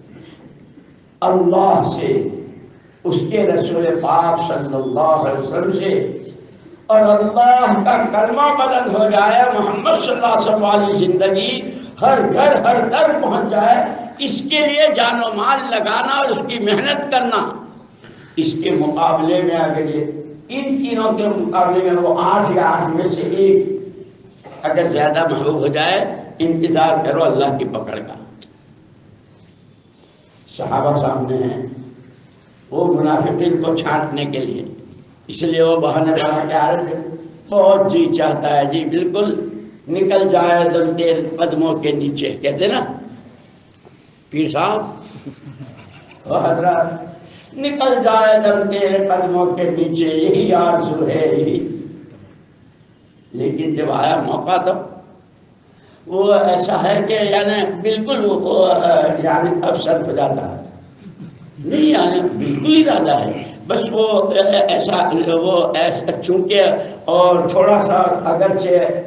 اللہ سے، اس کے رسول پاک صلی اللہ علیہ وسلم سے، اور اللہ کا کلمہ بلند ہو جائے، محمد صلی اللہ علیہ وسلم والی زندگی ہر گھر ہر در پہنچ جائے، اس کے لیے جان و مال لگانا اور اس کی محنت کرنا، اس کے مقابلے میں اگر یہ ان تینوں کے مقابلے میں وہ 8 یا 8 میں سے ایک اگر زیادہ محبوب ہو جائے، انتظار کرو اللہ کی پکڑ کا۔ صحابہ سامنے ہیں، وہ منافقین کو چھانٹنے کے لیے، اس لیے وہ بہانے بنا کے آ رہے تھے، بہت جی چاہتا ہے جی بالکل نکل جائے دم تیرے قدموں کے نیچے، کہتے نا پیر صاحب، وہ حضرات نکل جائے دم تیرے قدموں کے نیچے، یہی آرزو ہے یہی۔ لیکن جب آیا موقع تو وہ ایسا ہے کہ یعنی بالکل وہ یعنی اب سر ہو جاتا ہے، نہیں یعنی بالکل ہی ارادہ ہے، بس وہ ایسا چونکہ اور تھوڑا سا اگرچہ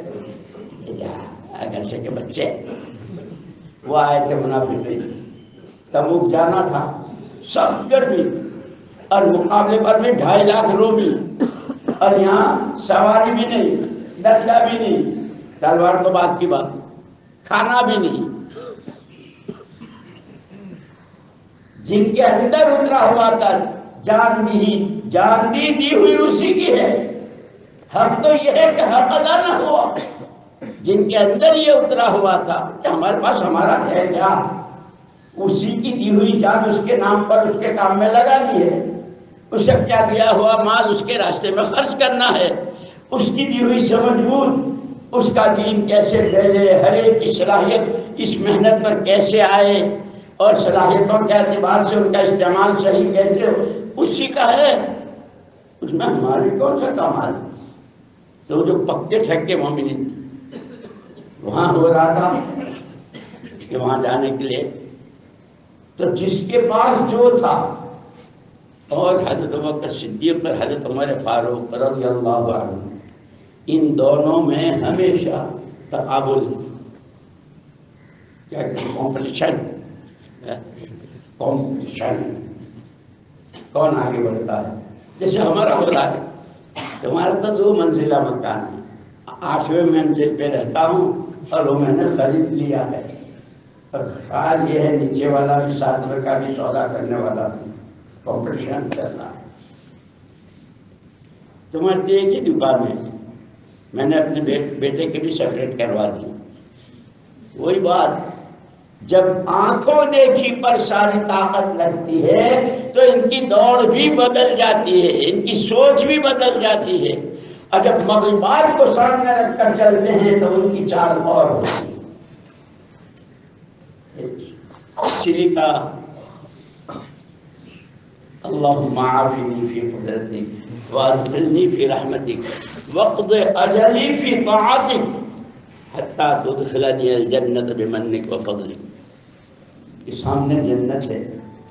کے بچے وہ آئے تھے منافقین، تبوک جانا تھا، سخت گرمی اور مقابلے پر بھی 2.5 لاکھ رومی، اور یہاں سواری بھی نہیں، ڈنڈا بھی نہیں، تلوار تو بات کی بات، کھانا بھی نہیں، جن کے اندر اترا ہوا تھا جان دی ہوئی اسی کی ہے، حق تو یہ ہے کہ حق ادا نہ ہوا، جن کے اندر یہ اترا ہوا تھا کہ ہمارے پاس ہمارا ہے کیا، اسی کی دی ہوئی جان اس کے نام پر اس کے کام میں لگانی ہے، اسے کیا دیا ہوا مال اس کے راستے میں خرچ کرنا ہے، اس کی دی ہوئی سمجھ بوجھ، اس کا دین کیسے پھیلے، ہر ایک کی صلاحیت اس محنت پر کیسے آئے اور صلاحیتوں کے اعتبار سے ان کا استعمال صحیح کیسے ہو، اسی کا ہے۔ اس میں ہماری کون سا کمال؟ تو جو پکے پھکے مومنین تھے وہاں ہو رہا تھا کہ وہاں جانے کے لیے تو جس کے پاس جو تھا، اور حضرت ابوبکر صدیق اور حضرت عمر فاروق رضی اللہ عنہ، ان دونوں میں ہمیشہ تقابل، کیا کمپٹیشن، کون آگے بڑھتا ہے۔ جیسے ہمارا ہو رہا ہے، تمہارا تو 2 منزلہ مکان ہے، 8ویں منزل پہ رہتا ہوں اور وہ میں نے خرید لیا ہے، اور خیال یہ ہے نیچے والا بھی 7ویں کا بھی سودا کرنے والا بھی، کمپٹیشن چل رہا ہے۔ تمہاری ایک ہی دکان ہے، میں نے اپنے بیٹے کے بھی سپریٹ کروا دی۔ وہی بات، جب آنکھوں دیکھی پر ساری طاقت لگتی ہے تو ان کی دوڑ بھی بدل جاتی ہے، ان کی سوچ بھی بدل جاتی ہے، اور جب مغربات کو سامنے رکھ کر چلتے ہیں تو ان کی چال اور ہوتی ہے۔ اسی کا اللہم عافنی فی قدرتک وادخلنی فی رحمتک واقض اجلی فی طاعتک حتی تدخلنی الجنت بمنک وفضلک۔ کہ سامنے جنت ہے،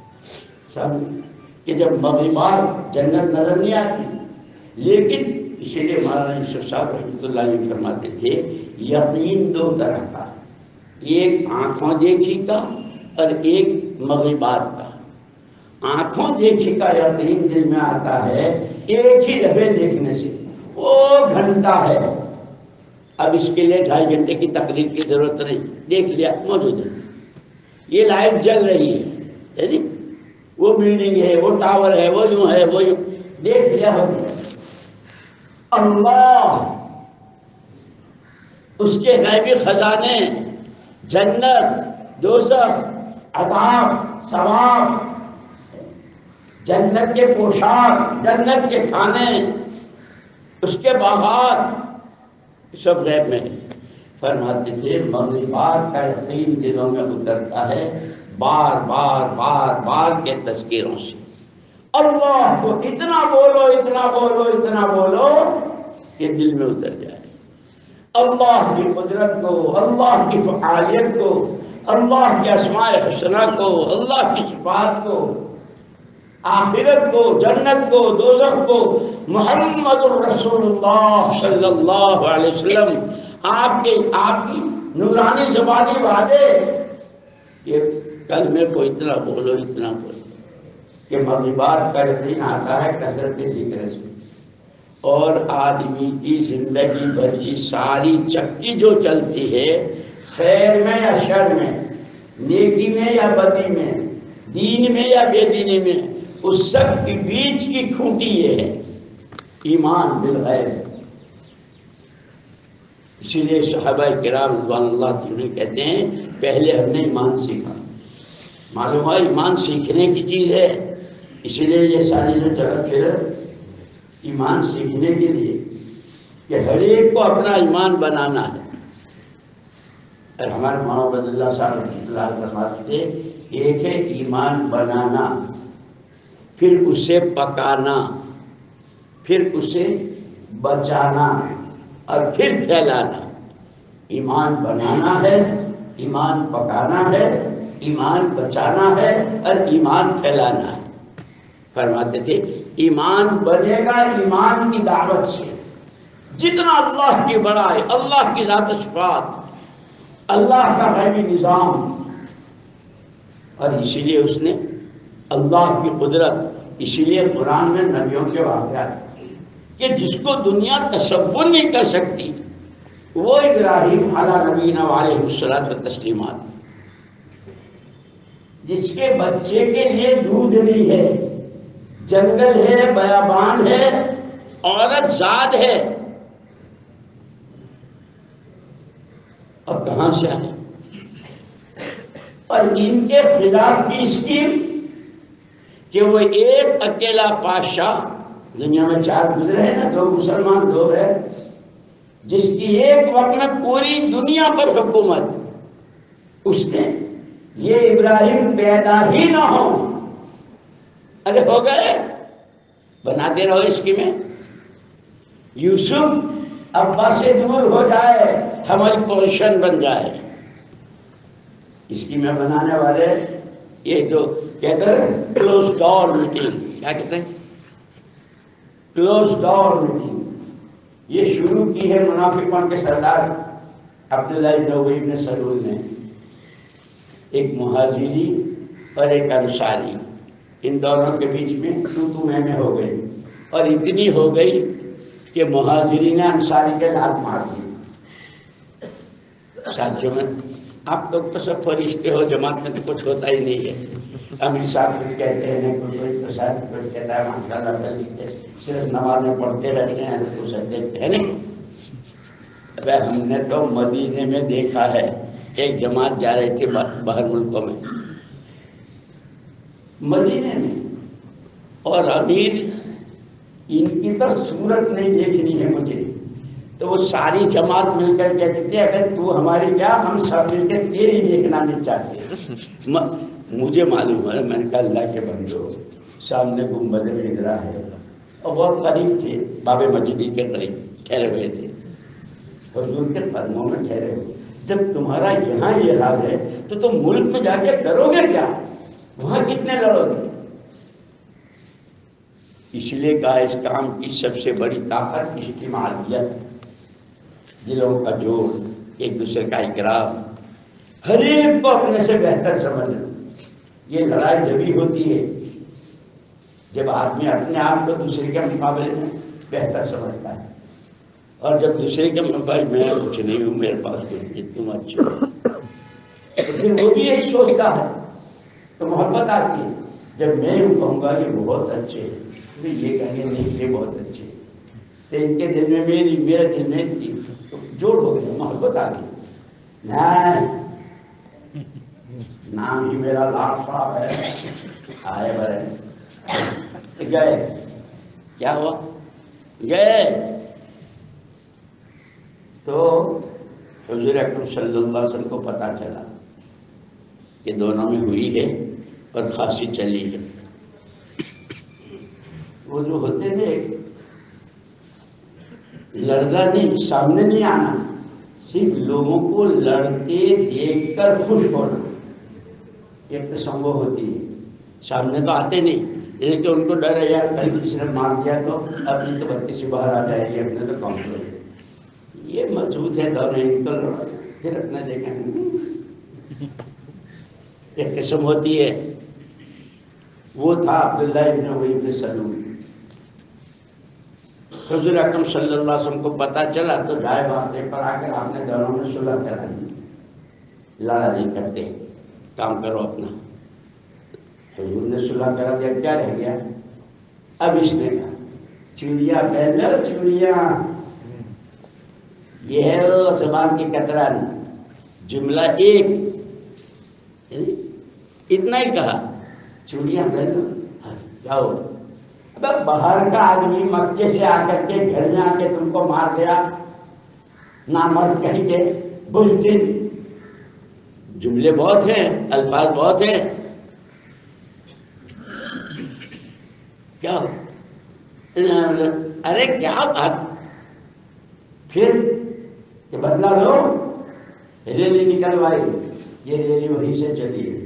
کہ جب مغربات جنت نظر نہیں آتی، لیکن اسی لیے مولانا یوسف صاحب رحمۃ اللہ علیہ فرماتے تھے یقین 2 طرح کا، ایک آنکھوں دیکھی کا اور ایک مغربات کا۔ آنکھوں دیکھی کا یقین دل میں آتا ہے ایک ہی دفعے دیکھنے سے، وہ گھنٹہ ہے، اب اس کے لیے 2.5 گھنٹے کی تقریر کی ضرورت نہیں، دیکھ لیا موجود ہے، یہ لائٹ جل رہی ہے، وہ بلڈنگ ہے، وہ ٹاور ہے، وہ یوں ہے، وہ یوں، دیکھ لیا ہو گیا۔ اللہ، اس کے غیبی خزانے، جنت، دوزخ، عذاب، ثواب، جنت کے پوشاک، جنت کے کھانے، اس کے باغات، سب غیب میں۔ فرماتے تھے مغربات کا یقین دلوں میں اترتا ہے بار بار بار بار کے تذکیروں سے۔ اللہ کو اتنا بولو، اتنا بولو، اتنا بولو کہ دل میں اتر جائے، اللہ کی قدرت کو، اللہ کی فعالیت کو، اللہ کے اسماء حسنہ کو، اللہ کی صفات کو، آخرت کو، جنت کو، دوزخ کو، محمد الرسول اللہ صلی اللہ علیہ وسلم، آپ کی نورانی زبانی وعدے، یہ کلمے کو اتنا بولو، اتنا بولو کہ مغربات کا یقین آتا ہے کثرت ذکر سے، اور آدمی کی زندگی بھر کی ساری چکی جو چلتی ہے، خیر میں یا شر میں، نیکی میں یا بدی میں، دین میں یا بے دینی میں، اس سب کے بیچ کی کھوٹی یہ ہے ایمان بالغیب۔ اسی لیے صحابہ کرام رضوان اللہ عنہم کہتے ہیں پہلے ہم نے ایمان سیکھا، معلوم ہے ایمان سیکھنے کی چیز ہے، اسی لیے یہ ساری جو جگہ پھر ایمان سیکھنے کے لیے کہ ہر ایک کو اپنا ایمان بنانا ہے۔ اور ہمارے محمد اللہ صاحب رحمۃ اللہ فرماتے تھے ایک ہے ایمان بنانا، پھر اسے پکانا، پھر اسے بچانا، اور پھر پھیلانا۔ ایمان بنانا ہے، ایمان پکانا ہے، ایمان بچانا ہے، اور ایمان پھیلانا ہے۔ فرماتے تھے ایمان بنے گا ایمان کی دعوت سے، جتنا اللہ کی بڑائی، اللہ کی ذات صفات، اللہ کا غیبی نظام، اور اسی لیے اس نے اللہ کی قدرت، اسی لیے قرآن میں نبیوں کے واقعات کہ جس کو دنیا تصور نہیں کر سکتی وہ ابراہیم علی نبینا علیہ الصلوۃ والتسلیمات، جس کے بچے کے لیے دودھ نہیں ہے، جنگل ہے، بیابان ہے، عورت زاد ہے، اور کہاں سے آئے؟ اور ان کے خلاف کی اسکیم کہ وہ ایک اکیلا پادشاہ، دنیا میں 4 گزرے ہیں نا، 2 مسلمان 2 ہے، جس کی ایک وقت میں پوری دنیا پر حکومت، اس نے یہ ابراہیم پیدا ہی نہ ہو، ارے ہو گئے، بناتے رہو اسکیمیں، یوسف ابا سے دور ہو جائے، ہماری پوزیشن بن جائے، اسکیمیں بنانے والے یہ جو کہتے ہیں کلوز ڈور میٹنگ، کیا کہتے ہیں کلوز ڈور میٹنگ، یہ شروع کی ہے منافقوں کے سردار عبداللہ ابن ابی بن سلول نے، ایک مہاجری اور ایک انصاری، ان دونوں کے بیچ میں تو میں ہو گئی، اور اتنی ہو گئی کہ مہاجری نے انصاری کے لات مار دی۔ ساتھیوں میں آپ لوگ تو سب فرشتے ہو، جماعت میں تو کچھ ہوتا ہی نہیں ہے، امیر صاحب کچھ کہتے ہیں، کوئی تو شاید کچھ کہتا ہے ماشاءاللہ کر لیتے، صرف نمازیں پڑھتے رہتے ہیں تو اسے دیکھتے ہیں نہیں۔ ابے ہم نے تو مدینے میں دیکھا ہے، ایک جماعت جا رہی تھی باہر ملکوں میں، مدینے میں، اور امیر ان کی تو صورت نہیں دیکھنی ہے مجھے، تو وہ ساری جماعت مل کر کہتے تھے اگر تو ہماری کیا، ہم سب مل کے تیری دیکھنا نہیں چاہتے۔ مجھے معلوم ہے، میں نے کہا اللہ کے بندو، سامنے گنبد خضرا ہے، اور بہت قریب تھے، باب مسجد کے قریب ٹھہرے ہوئے تھے، حضور کے قدموں میں ٹھہرے ہوئے، جب تمہارا یہاں یہ حال ہے تو تم ملک میں جا کے کرو گے کیا، وہاں کتنے لڑو گے؟ اس لیے کہا اس کام کی سب سے بڑی طاقت اجتماعیت، دلوں کا جوڑ، ایک دوسرے کا اکرام، ہر ایک کو اپنے سے بہتر سمجھنا۔ یہ لڑائی جبھی ہوتی ہے جب آدمی اپنے آپ کو دوسرے کے مقابلے میں بہتر سمجھتا ہے، اور جب دوسرے کے مقابلے میں کچھ نہیں ہوں، میرے پاس کچھ نہیں، تم اچھے ہو، تو پھر وہ بھی یہی سوچتا ہے، تو محبت آتی ہے۔ جب میں یوں کہوں گا یہ بہت اچھے ہیں، یہ کہیں گے نہیں یہ بہت اچھے، تو ان کے دل میں میری، میرے دل میں تو جوڑ ہو گیا، محبت آ گئی۔ نہیں، نام ہی میرا لاڈ صاحب ہے، آئے بڑے گئے، کیا ہوا گئے، تو حضور اکرم صلی اللہ علیہ وسلم کو پتا چلا کہ دونوں میں ہوئی ہے اور خاصی چلی ہے۔ وہ جو ہوتے تھے لڑنا نہیں، سامنے نہیں آنا، صرف لوگوں کو لڑتے دیکھ کر خوش ہونا، ایک قسم وہ ہوتی ہے، سامنے تو آتے نہیں، لیکن ان کو ڈر ہے یار کل کسی نے مار دیا تو اپنی تو بتی سے باہر آ جائے گی، اپنے تو کام کرو، یہ مضبوط ہے دونوں، ان کو لڑو پھر اپنا دیکھیں، ایک قسم ہوتی ہے۔ وہ تھا عبداللہ ابن ابی بن سلول۔ حضور اکرم صلی اللہ علیہ وسلم کو پتا چلا تو جائے باتیں پر آ کر آپ نے دونوں میں صلح کرا دی، لڑا نہیں کرتے، کام کرو اپنا۔ حضور نے صلح کرا دیا، کیا رہ گیا؟ اب اس نے کہا چوڑیاں پہن لو، چوڑیاں، یہ ہے زبان کی کتران، جملہ ایک، اتنا ہی کہا، چوڑیاں پہن لو، جاؤ۔ اب باہر کا آدمی مکے سے آ کر کے گھر میں آ کے تم کو مار دیا، نامرد کہیں کے، بزدل، جملے بہت ہیں، الفاظ بہت ہیں، کیا ارے کیا بات، پھر کہ بدلا لو، ریلی نکلوائی، یہ ریلی وہیں سے چلی ہے،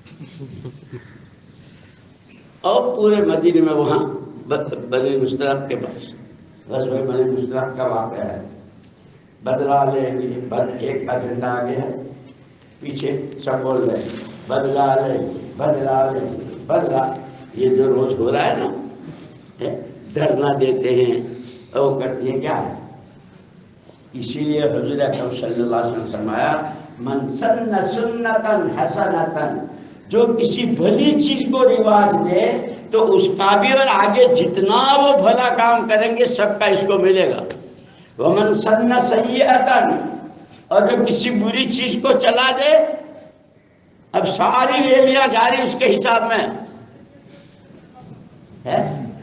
اور پورے مدینے میں وہاں بنی مستلق کے پاس غزوہ بنی مستلق کا واقعہ ہے، بدلا لیں گے، ایک کا جھنڈا آگے ہے، پیچھے سب بول رہے ہیں بدلا لیں، بدلا لیں، بدلا، یہ جو روز ہو رہا ہے نا، دھرنا دیتے ہیں اور کرتی ہے کیا ہے، اسی لیے حضور اکرم صلی اللہ علیہ وسلم فرمایا من سن سنتا حسنتا، جو کسی بھلی چیز کو رواج دے تو اس کا بھی اور آگے جتنا وہ بھلا کام کریں گے سب کا اس کو ملے گا، ومن سن سیئتا، اور جو کسی بری چیز کو چلا دے، اب ساری ریلیاں جاری اس کے حساب میں، ہے؟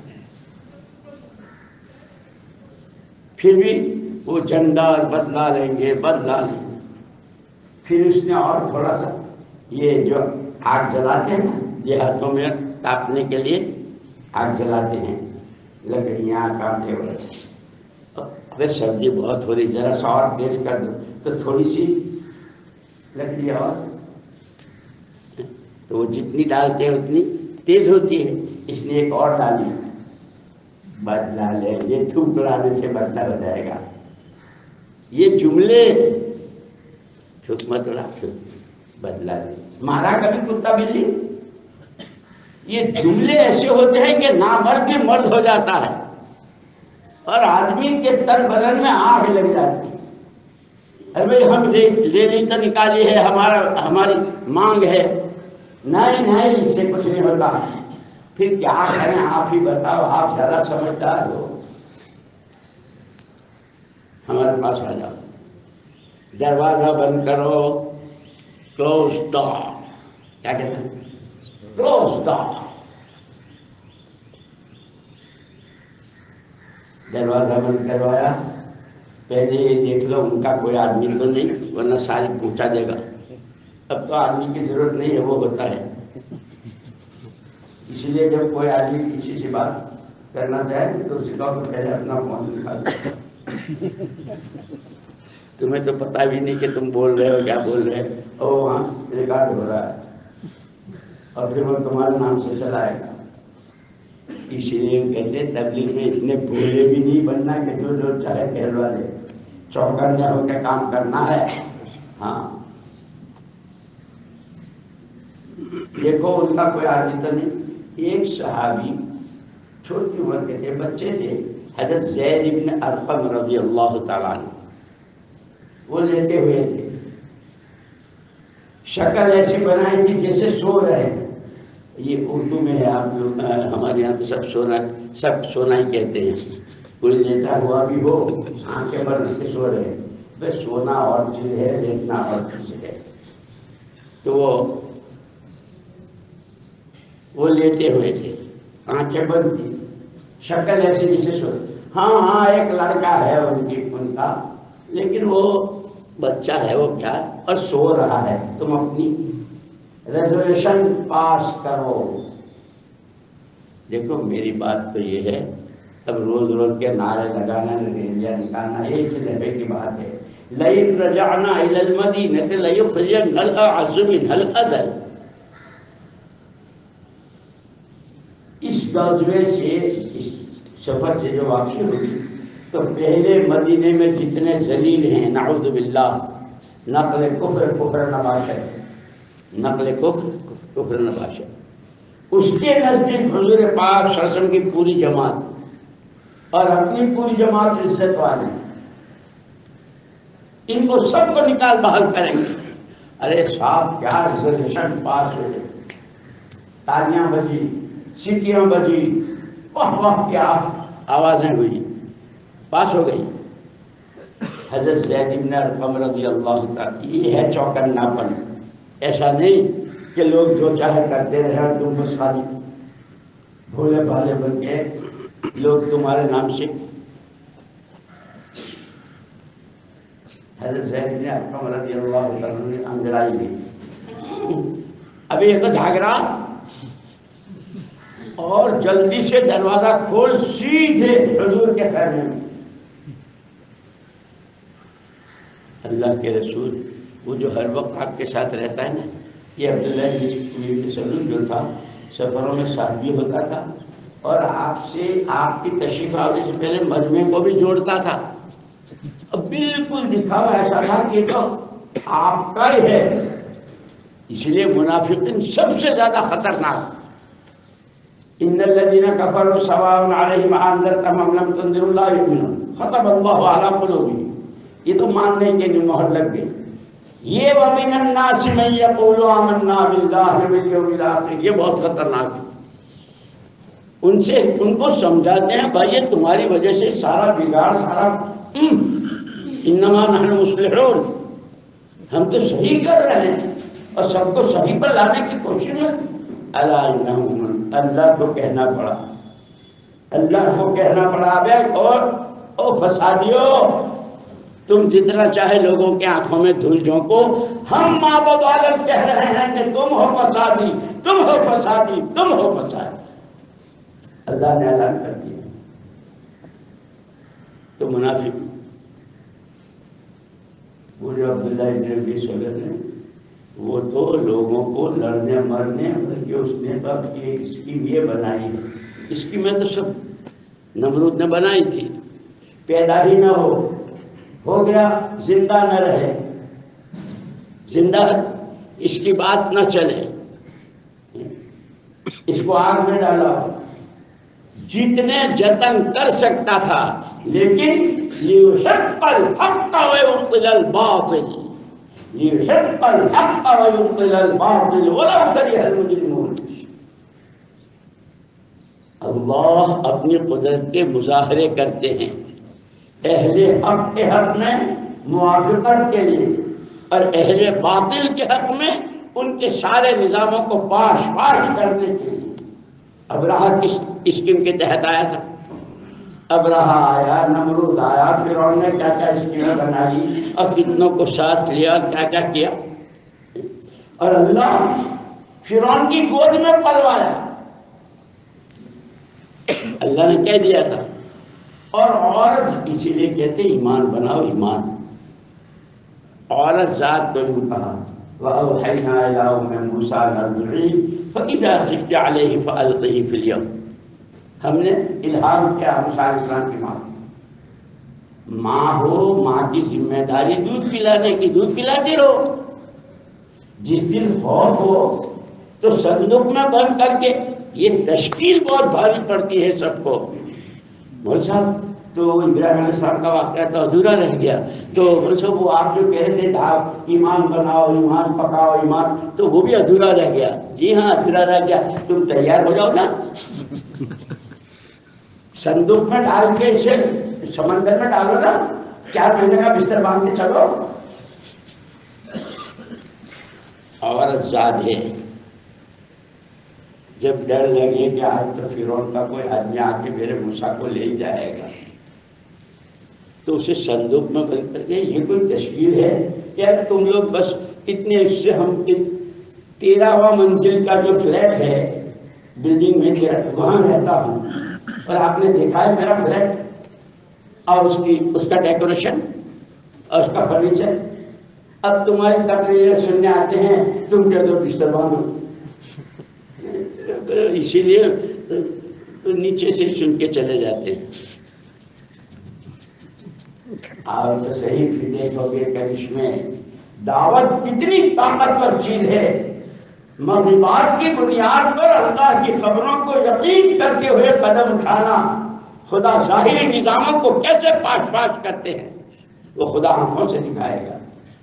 پھر بھی وہ جنڈار بدلا لیں گے، بدلا لیں گے۔ پھر اس نے اور تھوڑا سا یہ جو آگ جلاتے ہیں نا دیہاتوں میں تاپنے کے لیے آگ جلاتے ہیں، لکڑیاں کانٹے وغیرہ، ابے سردی بہت ہو رہی، ذرا سا اور تیز کر دو، تو تھوڑی سی لکڑی اور، تو وہ جتنی ڈالتے ہیں اتنی تیز ہوتی ہے، اس نے ایک اور ڈالی، بدلا لیں گے، تھوک لانے سے بدلا ہو جائے گا۔ یہ جملے تھوک مت اڑا، بدلا لیں، مارا کبھی کتا بلی؟ یہ جملے ایسے ہوتے ہیں کہ نامرد بھی مرد ہو جاتا ہے اور آدمی کے تن بدن میں آگ لگ جاتی ہے۔ ارے ہم لے تو نکالی ہے، ہماری مانگ ہے، نہیں اس سے کچھ نہیں ہوتا۔ پھر کیا کریں؟ آپ ہی بتاؤ، آپ زیادہ سمجھدار ہو، ہمارے پاس آ جاؤ، دروازہ بند کرو، کلوز ڈور، کیا کہتے ہیں؟ Close door. دروازہ بند کروایا، پہلے یہ دیکھ لو ان کا کوئی آدمی تو نہیں، ورنہ ساری پہنچا دے گا۔ اب تو آدمی کی ضرورت نہیں ہے، وہ ہوتا ہے۔ اس لیے جب کوئی آدمی کسی سے بات کرنا چاہے تو اسی کو پہلے اپنا فون دکھا دو، تمہیں تو پتہ بھی نہیں کہ تم بول رہے ہو کیا بول رہے ہو، اور وہاں ریکارڈ ہو رہا ہے، اور پھر وہ تمہارے نام سے چلائے گا۔ اسی لیے کہتے ہیں تبلیغ میں اتنے بھولے بھی نہیں بننا کہ جو چاہے کہلوا دے، چوکنے ہو کے کام کرنا ہے۔ ہاں دیکھو ان کا کوئی آدمی تو نہیں۔ ایک صحابی چھوٹی عمر کے تھے، بچے تھے، حضرت زید بن ارقم رضی اللہ تعالیٰ عنہ، وہ لیٹے ہوئے تھے، شکل ایسی بنائی تھی جیسے سو رہے ہیں۔ یہ اردو میں ہے، آپ لوگ ہمارے یہاں تو سب سونا ہی کہتے ہیں، کوئی لیٹا ہوا بھی ہو، آنکھیں بند کے سو رہے، بس سونا اور چیز ہے، لیٹنا اور چیز ہے۔ تو وہ لیٹے ہوئے تھے، آنکھیں بند تھی، شکل ایسی جیسے سو۔ ہاں ایک لڑکا ہے ان کا، لیکن وہ بچہ ہے، وہ کیا اور سو رہا ہے، تم اپنی ریزولوشن پاس کرو۔ دیکھو میری بات تو یہ ہے، اب روز کے نعرے لگانا، ریلیاں نکالنا ایک دفعے کی بات ہے۔ لَئِن رَجَعْنَا إِلَى الْمَدِينَةِ لَيُخْرِجَنَّ الْأَعَزُّ مِنْهَا الْأَذَلَّ۔ اس غزوے سے، اس سفر سے جو واپسی ہوگی تو پہلے مدینے میں جتنے ذلیل ہیں، نعوذ باللہ، نقل کفر نقل کفر نباشت، اس کے نزدیک حضور پاک صلی اللہ علیہ وسلم کی پوری جماعت اور اپنی پوری جماعت عزت والے، ان کو سب کو نکال بحال کریں گے۔ ارے صاحب کیا ریزولوشن پاس ہو گئی، تالیاں بجی، سیٹیاں بجی، واہ واہ کیا آوازیں ہوئی، پاس ہو گئی۔ حضرت زید بن ارقم رضی اللہ تعالیٰ، یہ ہے چوکنا پن، ایسا نہیں کہ لوگ جو چاہے کرتے رہے اور تم بس خالی بھولے بھالے بن کے لوگ تمہارے نام سے۔ حضرت زید بن ارقم رضی اللہ تعالیٰ نے انگڑائی دی، ابھی یہ تو جھاگ رہا، اور جلدی سے دروازہ کھول سیدھے حضور کے خیمے میں۔ اللہ کے رسول وہ جو ہر وقت آپ کے ساتھ رہتا ہے نا، یہ عبداللہ بن سلول جو تھا سفروں میں ساتھ بھی ہوتا تھا، اور آپ کی تشریف آنے سے پہلے مجمع کو بھی جوڑتا تھا، اب بالکل دکھاوا ایسا تھا کہ تو آپ کا ہی ہے۔ اس لیے منافقین سب سے زیادہ خطرناک، ان الذين كفروا سواء عليهم انذرتهم ام لم تنذرهم لا يؤمنون ختم الله على قلوبهم، یہ تو ماننے کے لیے مہر لگ گئی۔ یہ ومن الناس من يقول آمنا بالله واليوم الاخر، یہ بہت خطرناک ہے۔ ان کو سمجھاتے ہیں بھائی یہ تمہاری وجہ سے سارا بگاڑ، سارا انما نحن مصلحون، ہم تو صحیح کر رہے ہیں، اور سب کو صحیح پر لانے کی کوشش میں اللہ کو کہنا پڑا اللہ کو کہنا پڑا بے او فسادیو، تم جتنا چاہے لوگوں کی آنکھوں میں دھول جھونکو، ہم معبود عالم کہہ رہے ہیں کہ تم ہو فسادی، تم ہو فسادی، تم ہو فسادی۔ اللہ نے اعلان کر دیا تو منافق وہ جو عبداللہ ابن ابی سلول نے، وہ تو لوگوں کو لڑنے مرنے، بلکہ اس نے تو ایک اسکیم یہ بنائی ہے، اسکیم میں تو سب نمرود نے بنائی تھی، پیدا ہی نہ ہو گیا، زندہ نہ رہے، زندہ اس کی بات نہ چلے، اس کو آگ میں ڈالا، جتنے جتن کر سکتا تھا، لیکن لِيُحِقَّ الْحَقَّ وَيُبْطِلَ الْبَاطِلَ، لِيُحِقَّ الْحَقَّ وَيُبْطِلَ الْبَاطِلَ وَلَوْ كَرِهَ الْمُجْرِمُونَ۔ اللہ اپنی قدرت کے مظاہرے کرتے ہیں اہل حق کے حق میں موافقت کے لیے، اور اہل باطل کے حق میں ان کے سارے نظاموں کو پاش پاش کرنے کے لیے۔ ابراہا کس اسکیم کے تحت آیا تھا؟ ابراہا آیا، نمرود آیا، فرعون نے کیا کیا اسکیمیں بنائی اور کتنوں کو ساتھ لیا اور کیا کیا کیا، اور اللہ فرعون کی گود میں پلوایا۔ اللہ نے کہہ دیا تھا، اور عورت اسی لیے کہتے ایمان بناؤ، ایمان، عورت ذات کو یوں کہا وَأَوْحَيْنَا إِلَىٰ أُمِّ مُوسَىٰ أَنْ أَرْضِعِيهِ فَإِذَا خِفْتِ عَلَيْهِ فَأَلْقِهِ فِي الْيَمِّ۔ ہم نے الہام کیا موسیٰ علیہ السلام کی ماں ہو، ماں کی ذمہ داری دودھ پلانے کی، دودھ پلاتی رہو، جس دن خوف ہو تو صندوق میں بند کر کے، یہ تشکیل بہت بھاری پڑتی ہے سب کو۔ مول صاحب تو ابراہیم علیہ السلام کا واقعہ تو ادھورا رہ گیا، تو وہ آپ جو کہہ رہے تھے آپ ایمان بناؤ، ایمان پکاؤ، ایمان، تو وہ بھی ادھورا رہ گیا۔ جی ہاں ادھورا رہ گیا، تم تیار ہو جاؤ نا، صندوق میں ڈال کے اسے سمندر میں ڈالو نا، 4 مہینے کا بستر باندھ کے چلو۔ عورت ذات ہے، جب ڈر لگے کہ آج تو فرعون کا کوئی آدمی آ کے میرے موسیٰ کو لے جائے گا، تو اسے صندوق میں بند کر کے، یہ کوئی تشکیل ہے کیا؟ تم لوگ بس اتنے، اس سے ہم 13واں منزل کا جو فلیٹ ہے بلڈنگ میں، وہاں رہتا ہوں، اور آپ نے دیکھا ہے میرا فلیٹ اور اس کا ڈیکوریشن اور اس کا فرنیچر، اب تمہاری تقریریں سننے آتے ہیں، تم کہہ دو بستر باندھو، اسی لیے نیچے سے سن کے چلے جاتے ہیں۔ آپ تو صحیح پھر دیکھو گے کرشمے، دعوت کتنی طاقتور چیز ہے، مغربات کی بنیاد پر اللہ کی خبروں کو یقین کرتے ہوئے قدم اٹھانا، خدا ظاہری نظاموں کو کیسے پاش پاش کرتے ہیں وہ خدا آنکھوں سے دکھائے گا۔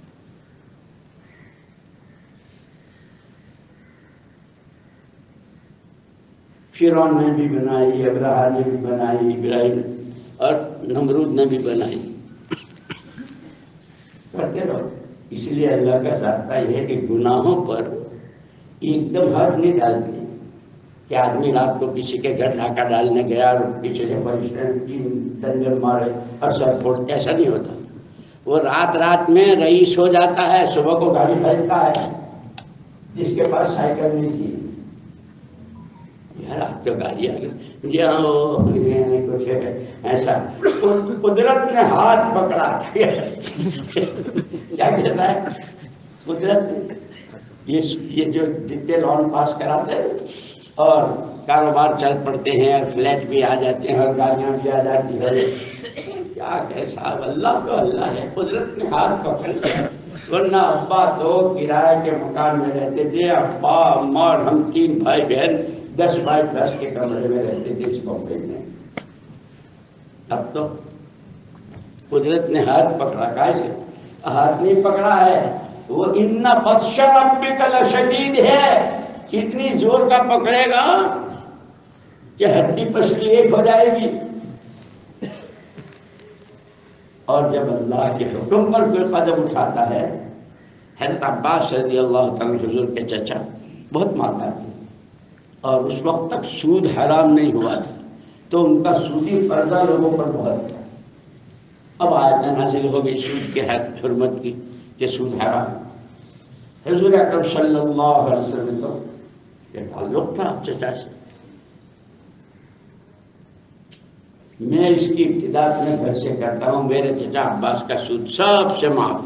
فرعون نے بھی بنائی، ابراہا نے بھی بنائی، ابراہیم اور نمرود نے بھی بنائی، کرتے رہو۔ اس لیے اللہ کا ضابطہ یہ ہے کہ گناہوں پر ایک دم حد نہیں ڈالتے کہ آدمی رات کو کسی کے گھر ڈھاکہ ڈالنے گیا اور پچھلے فرشتے 3 ڈنڈے مارے اور سر پھوڑ، ایسا نہیں ہوتا۔ وہ رات میں رئیس ہو جاتا ہے، صبح کو گاڑی خریدتا ہے، جس کے پاس سائیکل نہیں تھی، یار اب تو گاڑی آ گئی، جی ہاں وہ کچھ ایسا، قدرت نے ہاتھ پکڑا، کیا کہتا ہے قدرت، یہ جو جتنے لون پاس کراتے ہیں اور کاروبار چل پڑتے ہیں اور فلیٹ بھی آ جاتے ہیں اور گاڑیاں بھی آ جاتی ہیں، کیا کہ صاحب اللہ تو اللہ ہے، قدرت نے ہاتھ پکڑ لیا۔ ورنہ ابا 2 کرائے کے مکان میں رہتے تھے، ابا اماں اور ہم 3 بھائی بہن 10 بائی 10 کے کمرے میں رہتے تھے اس کمرے میں۔ اب تو قدرت نے ہاتھ پکڑا، کیسے ہاتھ نہیں پکڑا ہے، وہ ان بطش ربک لشدید ہے، اتنی زور کا پکڑے گا کہ ہڈی پسلی ایک ہو جائے گی۔ اور جب اللہ کے حکم پر کوئی قدم اٹھاتا ہے، حضرت عباس رضی اللہ تعالیٰ حضور کے چچا بہت مالدار تھے اور اس وقت تک سود حرام نہیں ہوا تھا، تو ان کا سودی پردہ لوگوں پر بہت ہے۔ اب آیت نازل ہو گئی سود کے حرمت کی کہ سود حرام۔ حضور اکرم صلی اللہ علیہ وسلم کو یہ تعلق تھا چچا سے۔ میں اس کی ابتدا اپنے گھر سے کرتا ہوں، میرے چچا عباس کا سود سب سے معاف۔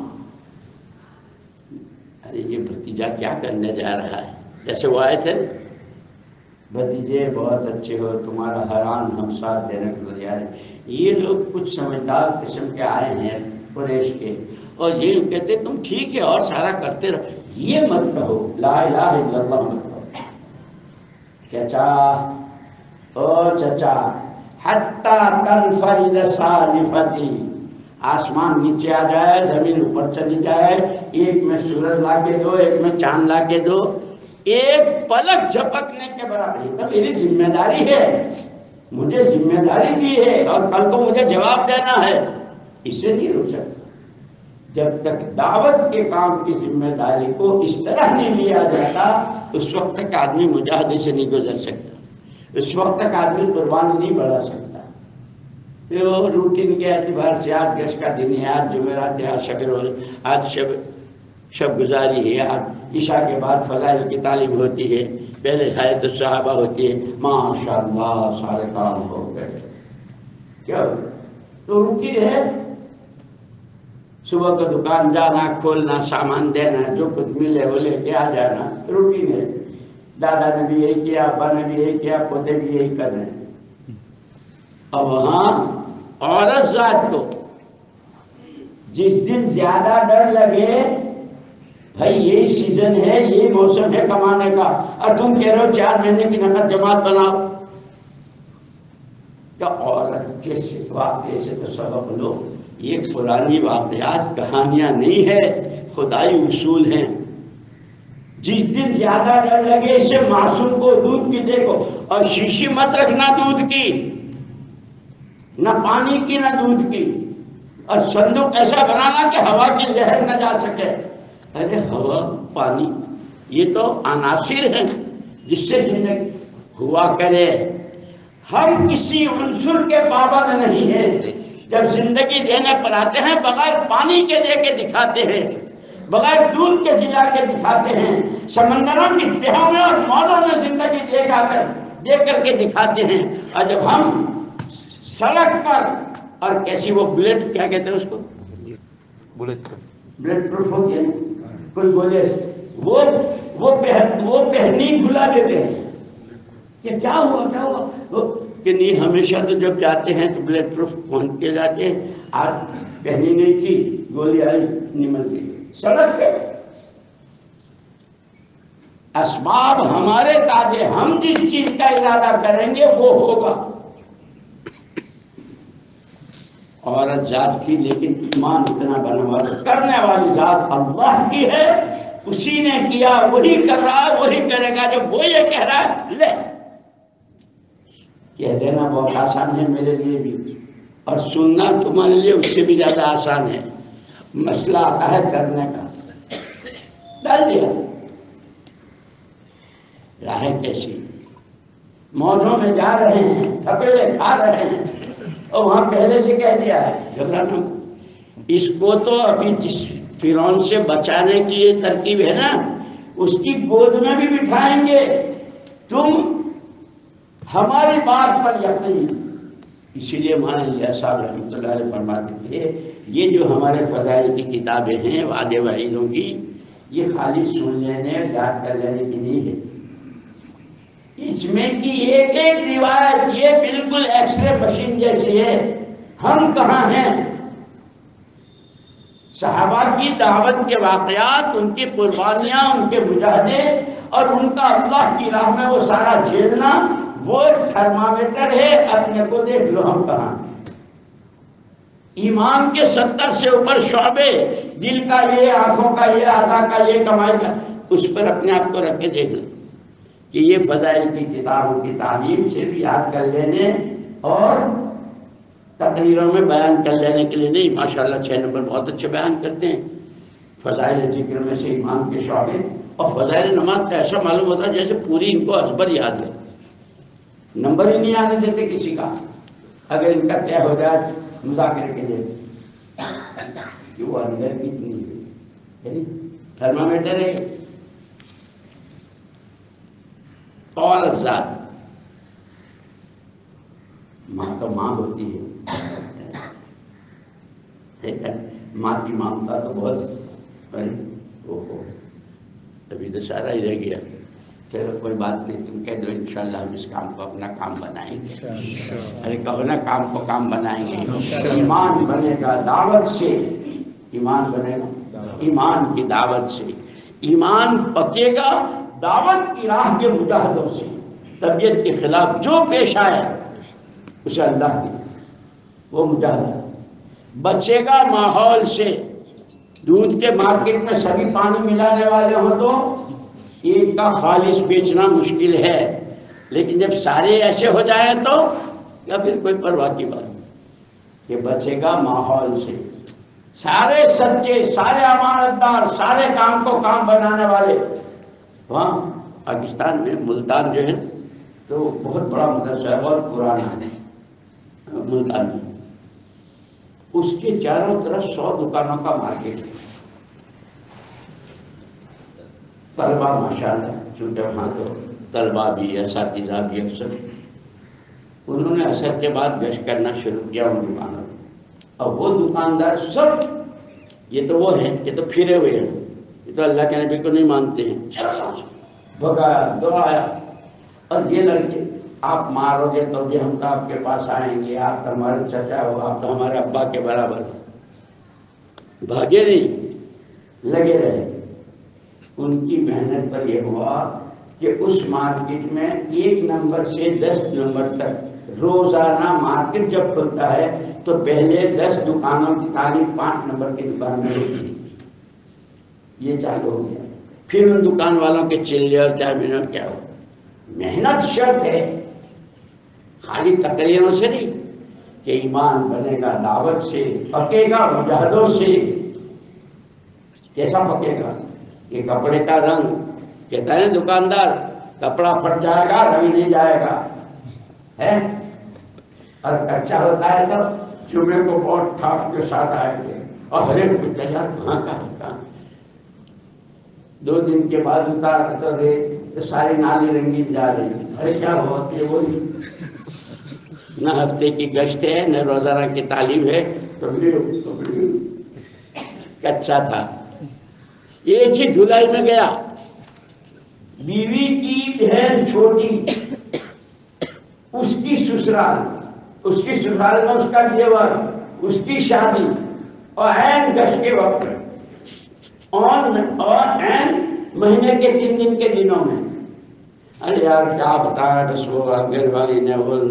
ارے یہ بھتیجا کیا کرنے جا رہا ہے؟ جیسے وہ آئے تھے بھتیجے بہت اچھے ہو، تمہارا حرام ہم ساتھ دینے کو تیار ہے۔ یہ لوگ کچھ سمجھدار قسم کے آئے ہیں قریش کے، اور یہ کہتے تم ٹھیک ہے اور سارا کرتے رہو، یہ مت کہو لا الہ الا اللہ مت کہو۔ چچا او چچا حتیٰ تنفرد سالفتی، آسمان نیچے آ جائے زمین اوپر چلی جائے، ایک میں سورج لا کے دو ایک میں چاند لا کے دو، ایک پلک جھپکنے کے برابر، یہ تو میری ذمہ داری ہے، مجھے ذمہ داری دی ہے اور کل کو مجھے جواب دینا ہے، اس سے نہیں رک سکتا۔ جب تک دعوت کے کام کی ذمہ داری کو اس طرح نہیں لیا جاتا اس وقت تک آدمی مجاہدے سے نہیں گزر سکتا، اس وقت تک آدمی قربانی نہیں بڑھا سکتا۔ پھر وہ روٹین کے اعتبار سے آج گش کا دن ہے، آج جمعرات ہے، آج شب گزاری ہے، آج عشاء کے بعد فضائل کی تعلیم ہوتی ہے، پہلے حیات الصحابہ ہوتی ہے، ماشاءاللہ سارے کام ہو گئے، کیا تو روٹین ہے۔ صبح کو دکان جانا، کھولنا، سامان دینا، جو کچھ ملے وہ لے کے آ جانا، روٹین ہے۔ دادا نے بھی یہی کیا، ابا نے بھی یہی کیا، پوتے بھی یہی کر رہے ہیں۔ اب وہاں عورت ذات کو جس دن زیادہ ڈر لگے بھائی یہی سیزن ہے، یہی موسم ہے کمانے کا، اور تم کہہ رہے ہو 4 مہینے کی نقد جماعت بناؤ، تو عورت کے واقعے سے تو سبق لو۔ یہ پرانی واقعات کہانیاں نہیں ہے، خدائی اصول ہیں۔ جس دن زیادہ ڈر لگے اسے معصوم کو دودھ کی دے کو، اور شیشی مت رکھنا دودھ کی، نہ پانی کی نہ دودھ کی، اور صندوق ایسا بنانا کہ ہوا کی لہر نہ جا سکے۔ ارے ہوا پانی یہ تو عناصر ہیں جس سے زندگی ہوا کرے، ہم کسی عنصر کے پابند نہیں ہیں۔ جب زندگی دینے پر آتے ہیں بغیر پانی کے دے کے دکھاتے ہیں، بغیر دودھ کے جلا کے دکھاتے ہیں، سمندروں کی تہوں میں اور موجوں میں زندگی دے کر کے دکھاتے ہیں۔ اور جب ہم سڑک پر، اور کیسی وہ بلیٹ کیا کہتے ہیں اس کو، بلیٹ پروف ہوتی ہے، کوئی بولے وہ پہنی کھلا دیتے ہیں کہ کیا ہوا کہ نہیں ہمیشہ تو جب جاتے ہیں تو بلیٹ پروف پہن کے جاتے ہیں، آج پہنی نہیں تھی گولی آئی نمل گئی سڑک پہ۔ اسباب ہمارے تاجے، ہم جس چیز کا ارادہ کریں گے وہ ہوگا۔ عورت ذات تھی لیکن ایمان اتنا بنا، کرنے والی ذات اللہ کی ہے، اسی نے کیا وہی کر رہا ہے وہی کرے گا۔ جب وہ یہ کہہ رہا ہے لے کہہ دینا بہت آسان ہے میرے لیے بھی، اور سننا تمہارے لیے اس سے بھی زیادہ آسان ہے۔ مسئلہ آتا ہے کرنے کا، ڈال دیا راہ کیسی، موجوں میں جا رہے ہیں، تھپیڑے کھا رہے ہیں، اور وہاں پہلے سے کہہ دیا ہے گھبرانا۔ اس کو تو ابھی جس فرعون سے بچانے کی یہ ترکیب ہے نا، اس کی گود میں بھی بٹھائیں گے، تم ہماری بات پر یقین۔ اسی لیے مولانا الیاس صاحب رحمۃ اللہ علیہ فرماتے تھے یہ جو ہمارے فضائل کی کتابیں ہیں وعدے وعیدوں کی، یہ خالی سن لینے یاد کر لینے کی نہیں ہے، اس میں کی ایک ایک روایت یہ بالکل ایکس رے مشین جیسی ہے۔ ہم کہاں ہیں؟ صحابہ کی دعوت کے واقعات، ان کی قربانیاں، ان کے مجاہدے، اور ان کا اللہ کی راہ میں وہ سارا جھیلنا، وہ تھرمامیٹر ہے، اپنے کو دیکھ لو ہم کہاں۔ ایمان کے 70 سے اوپر شعبے، دل کا یہ، آنکھوں کا یہ، اعضاء کا یہ، کمائی کا، اس پر اپنے آپ کو رکھ کے دیکھ لو کہ یہ فضائل کی کتابوں کی تعلیم سے بھی یاد کر لینے اور تقریروں میں بیان کر لینے کے لیے نہیں۔ ماشاءاللہ 6 نمبر بہت اچھے بیان کرتے ہیں، فضائل ذکر میں سے ایمان کے شعبے، اور فضائل نماز کا ایسا معلوم ہوتا ہے جیسے پوری ان کو ازبر یاد ہے۔ نمبر ہی نہیں آنے دیتے کسی کا، اگر ان کا طے ہو جائے مذاکرے کے لیے کہ وہ اندر کتنی تھرمامیٹر ہے اور ذات ماں تو ماں ہوتی ہے، ماں کی ممتا تو بہت ابھی تو سارا ہی رہ گیا. چلو کوئی بات نہیں، تم کہہ دو انشاءاللہ ہم اس کام کو اپنا کام بنائیں گے. ارے کہو نا کام کو کام بنائیں گے. ایمان بنے گا دعوت سے، ایمان بنے گا ایمان کی دعوت سے، ایمان پکے گا دعوت کی راہ کے مجاہدوں سے. طبیعت کے خلاف جو پیش آئے اسے اللہ کی وہ مجاہدہ بچے گا ماحول سے. دودھ کے مارکیٹ میں سبھی پانی ملانے والے ہوں تو ایک کا خالص بیچنا مشکل ہے، لیکن جب سارے ایسے ہو جائیں تو یا پھر کوئی پرواہ کی بات کہ بچے گا ماحول سے. سارے سچے، سارے امانتدار، سارے کام کو کام بنانے والے. وہاں پاکستان میں ملتان جو ہے تو بہت بڑا مدرسہ ہے، بہت پرانا ہے ملتان میں. اس کے چاروں طرف 100 دکانوں کا مارکیٹ ہے. طلبا ماشاءاللہ، چونکہ وہاں تو طلبا بھی اساتذہ بھی اکثر، انہوں نے اثر کے بعد گشت کرنا شروع کیا ان دکانوں میں. اور وہ دکاندار سب یہ تو وہ ہیں، یہ تو پھرے ہوئے ہیں، یہ تو اللہ کے نبی کو نہیں مانتے ہیں. چلو بھگایا دوڑایا. اور یہ لڑکے آپ مارو گے تو بھی ہم تو آپ کے پاس آئیں گے، آپ تو ہمارے چچا ہو، آپ تو ہمارے ابا کے برابر ہو. بھاگے نہیں، لگے رہے. ان کی محنت پر یہ ہوا کہ اس مارکیٹ میں 1 نمبر سے 10 نمبر تک روزانہ مارکیٹ جب کھلتا ہے تو پہلے 10 دکانوں کی تعلیم 5 نمبر کی دکان میں ہوتی. یہ چالو ہو گیا. پھر ان دکان والوں کے چلے اور کیا منٹ کیا ہو. محنت شرط ہے، خالی تقریروں سے نہیں، کہ ایمان بنے گا دعوت سے، پکے گا مجاہدوں سے. کیسا پکے گا؟ یہ کپڑے کا رنگ کہتا ہے دکاندار، کپڑا پھٹ جائے گا رنگ نہیں جائے گا ہے. اور کچا ہوتا ہے تو چوبے کو بہت ٹھاک کے ساتھ آئے تھے اور ہر ایک پوچھتا یار کہاں کا ہے کہاں. 2 دن کے بعد اتار تو دے تو ساری نالی رنگین جا رہی ہے. ارے کیا ہوا کہ وہ نہ ہفتے کی گشت ہے نہ روزانہ کی تعلیم ہے، کچا تھا. ایک ہی دھلائی میں گیا. بیوی کی بہن چھوٹی، اس کی سسرال، اس کی سسرال میں اس کا دیور، اس کی شادی، اور عین گشت کے وقت اور عین مہینے کے 3 دن کے دنوں میں. ارے یار کیا بتایا، بس وہ گھر والی نے وہ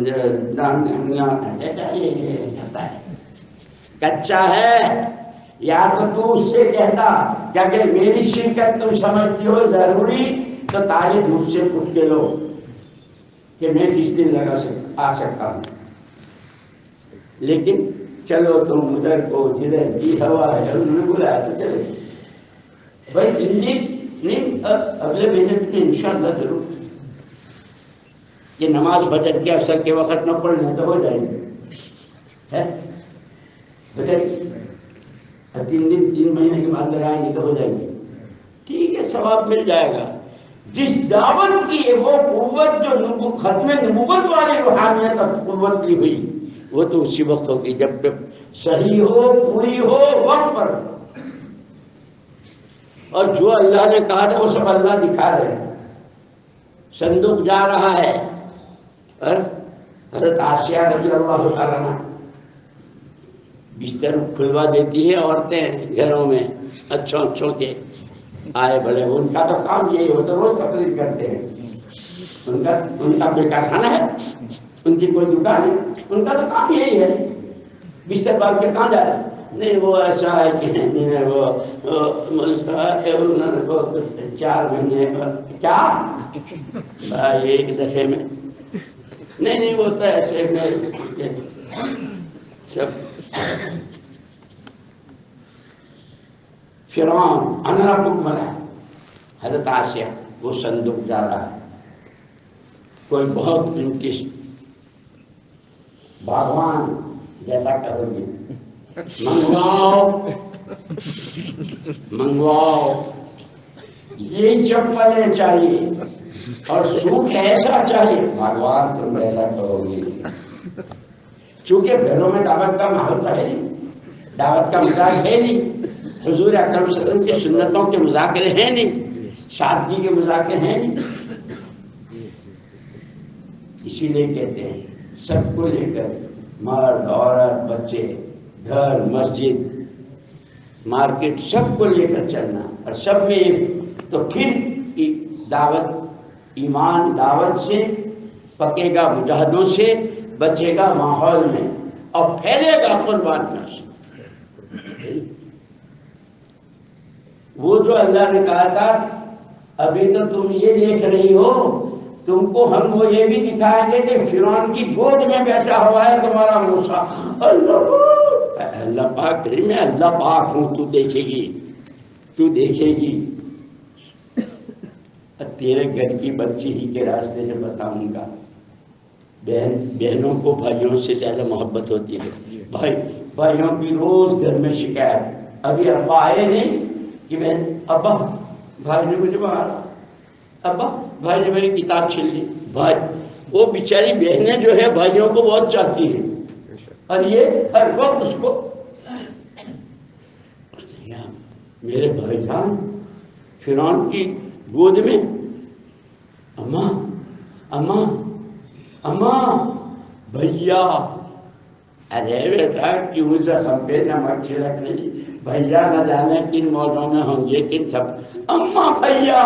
کہتا ہے کچا ہے. یا تو اس سے کہتا کہ اگر میری شرکت تم سمجھتی ہو ضروری تو تاریخ مجھ سے پوچھ کے لو کہ میں کس دن آ سکتا ہوں. لیکن چلو تم ادھر کو جدھر کی ہوا ہے انہوں نے بلایا تو چلے بھائی 3 دن نہیں، اگلے مہینے میں انشاءاللہ ضرور. یہ نماز فجر کے اثر کے وقت نہ پڑھنا تو ہو جائے گی. 3 دن 3 مہینے کے بعد لگائیں گے تو ہو جائیں گے. ٹھیک ہے، ثواب مل جائے گا. جس دعوت کی وہ قوت جو ختم نبوت والی روحانیت قوت کی ہوئی وہ تو اسی وقت ہوگی جب صحیح ہو، پوری ہو، وقت پر. اور جو اللہ نے کہا تھا وہ سب اللہ دکھا رہے ہیں. صندوق جا رہا ہے اور حضرت آسیہ رضی اللہ تعالیٰ عنہ بستر کھلوا دیتی ہے عورتیں گھروں میں اچھوں کے آئے بڑے. ان کا تو کام یہی ہوتا، روز تقریر کرتے ہیں. ان کا کوئی کارخانہ ہے، ان کی کوئی دکان ہے، ان کا تو کام یہی ہے. بستر باندھ کے کہاں جا رہے ہیں؟ نہیں وہ ایسا ہے کہ وہ 4 مہینے کیا ایک دفعے میں نہیں وہ تو ایسے میں سب. فرعون انرا بک ملا حضرت آسیہ وہ صندوق جا رہا ہے. کوئی بہت قیمتی بھگوان جیسا کرو گے، منگواؤ یہ چپلیں چاہیے اور سوٹ ایسا چاہیے، بھگوان تم ایسا کرو گے۔ چونکہ گھروں میں دعوت کا ماحول تو ہے نہیں، دعوت کا مزاج ہے نہیں، حضور اکرم صلی اللہ علیہ وسلم کی سنتوں کے مذاکرے ہیں نہیں، سادگی کے مذاکرے ہیں نہیں۔ اسی لیے کہتے ہیں سب کو لے کر، مرد عورت بچے، گھر مسجد مارکیٹ، سب کو لے کر چلنا، اور سب میں تو پھر دعوت ایمان دعوت سے پکے گا، مجاہدوں سے بچے گا ماحول میں، اور پھیلے گا قربانیوں سے۔ وہ جو اللہ نے کہا تھا ابھی تو تم یہ دیکھ رہی ہو، تم کو ہم وہ یہ بھی دکھائیں گے کہ فرعون کی گود میں بیٹھا ہوا ہے تمہارا موسیٰ۔ اللہ پاک کہے میں اللہ پاک ہوں، تو دیکھے گی، تو دیکھے گی۔ تیرے گھر کی بچی ہی کے راستے سے بتاؤں گا، بہنوں کو بھائیوں سے زیادہ محبت ہوتی ہے، بھائیوں کی روز گھر میں شکایت، ابھی ابا آئے نہیں کہ میں ابا بھائی نے مجھے مارا، ابا بھائی نے میری کتاب چھین لی۔ بھائی وہ بیچاری بہنیں جو ہے بھائیوں کو بہت چاہتی ہیں، اور یہ ہر وقت اس کو میرے بھائی جان فرعون کی گود میں، اماں اماں اماں بھیا، ارے بیٹا کیوں زخم پہ نمک چھڑک رہی، بھیا نہ جانے کن موضوع میں ہوں گے کن تھپ، اماں بھیا۔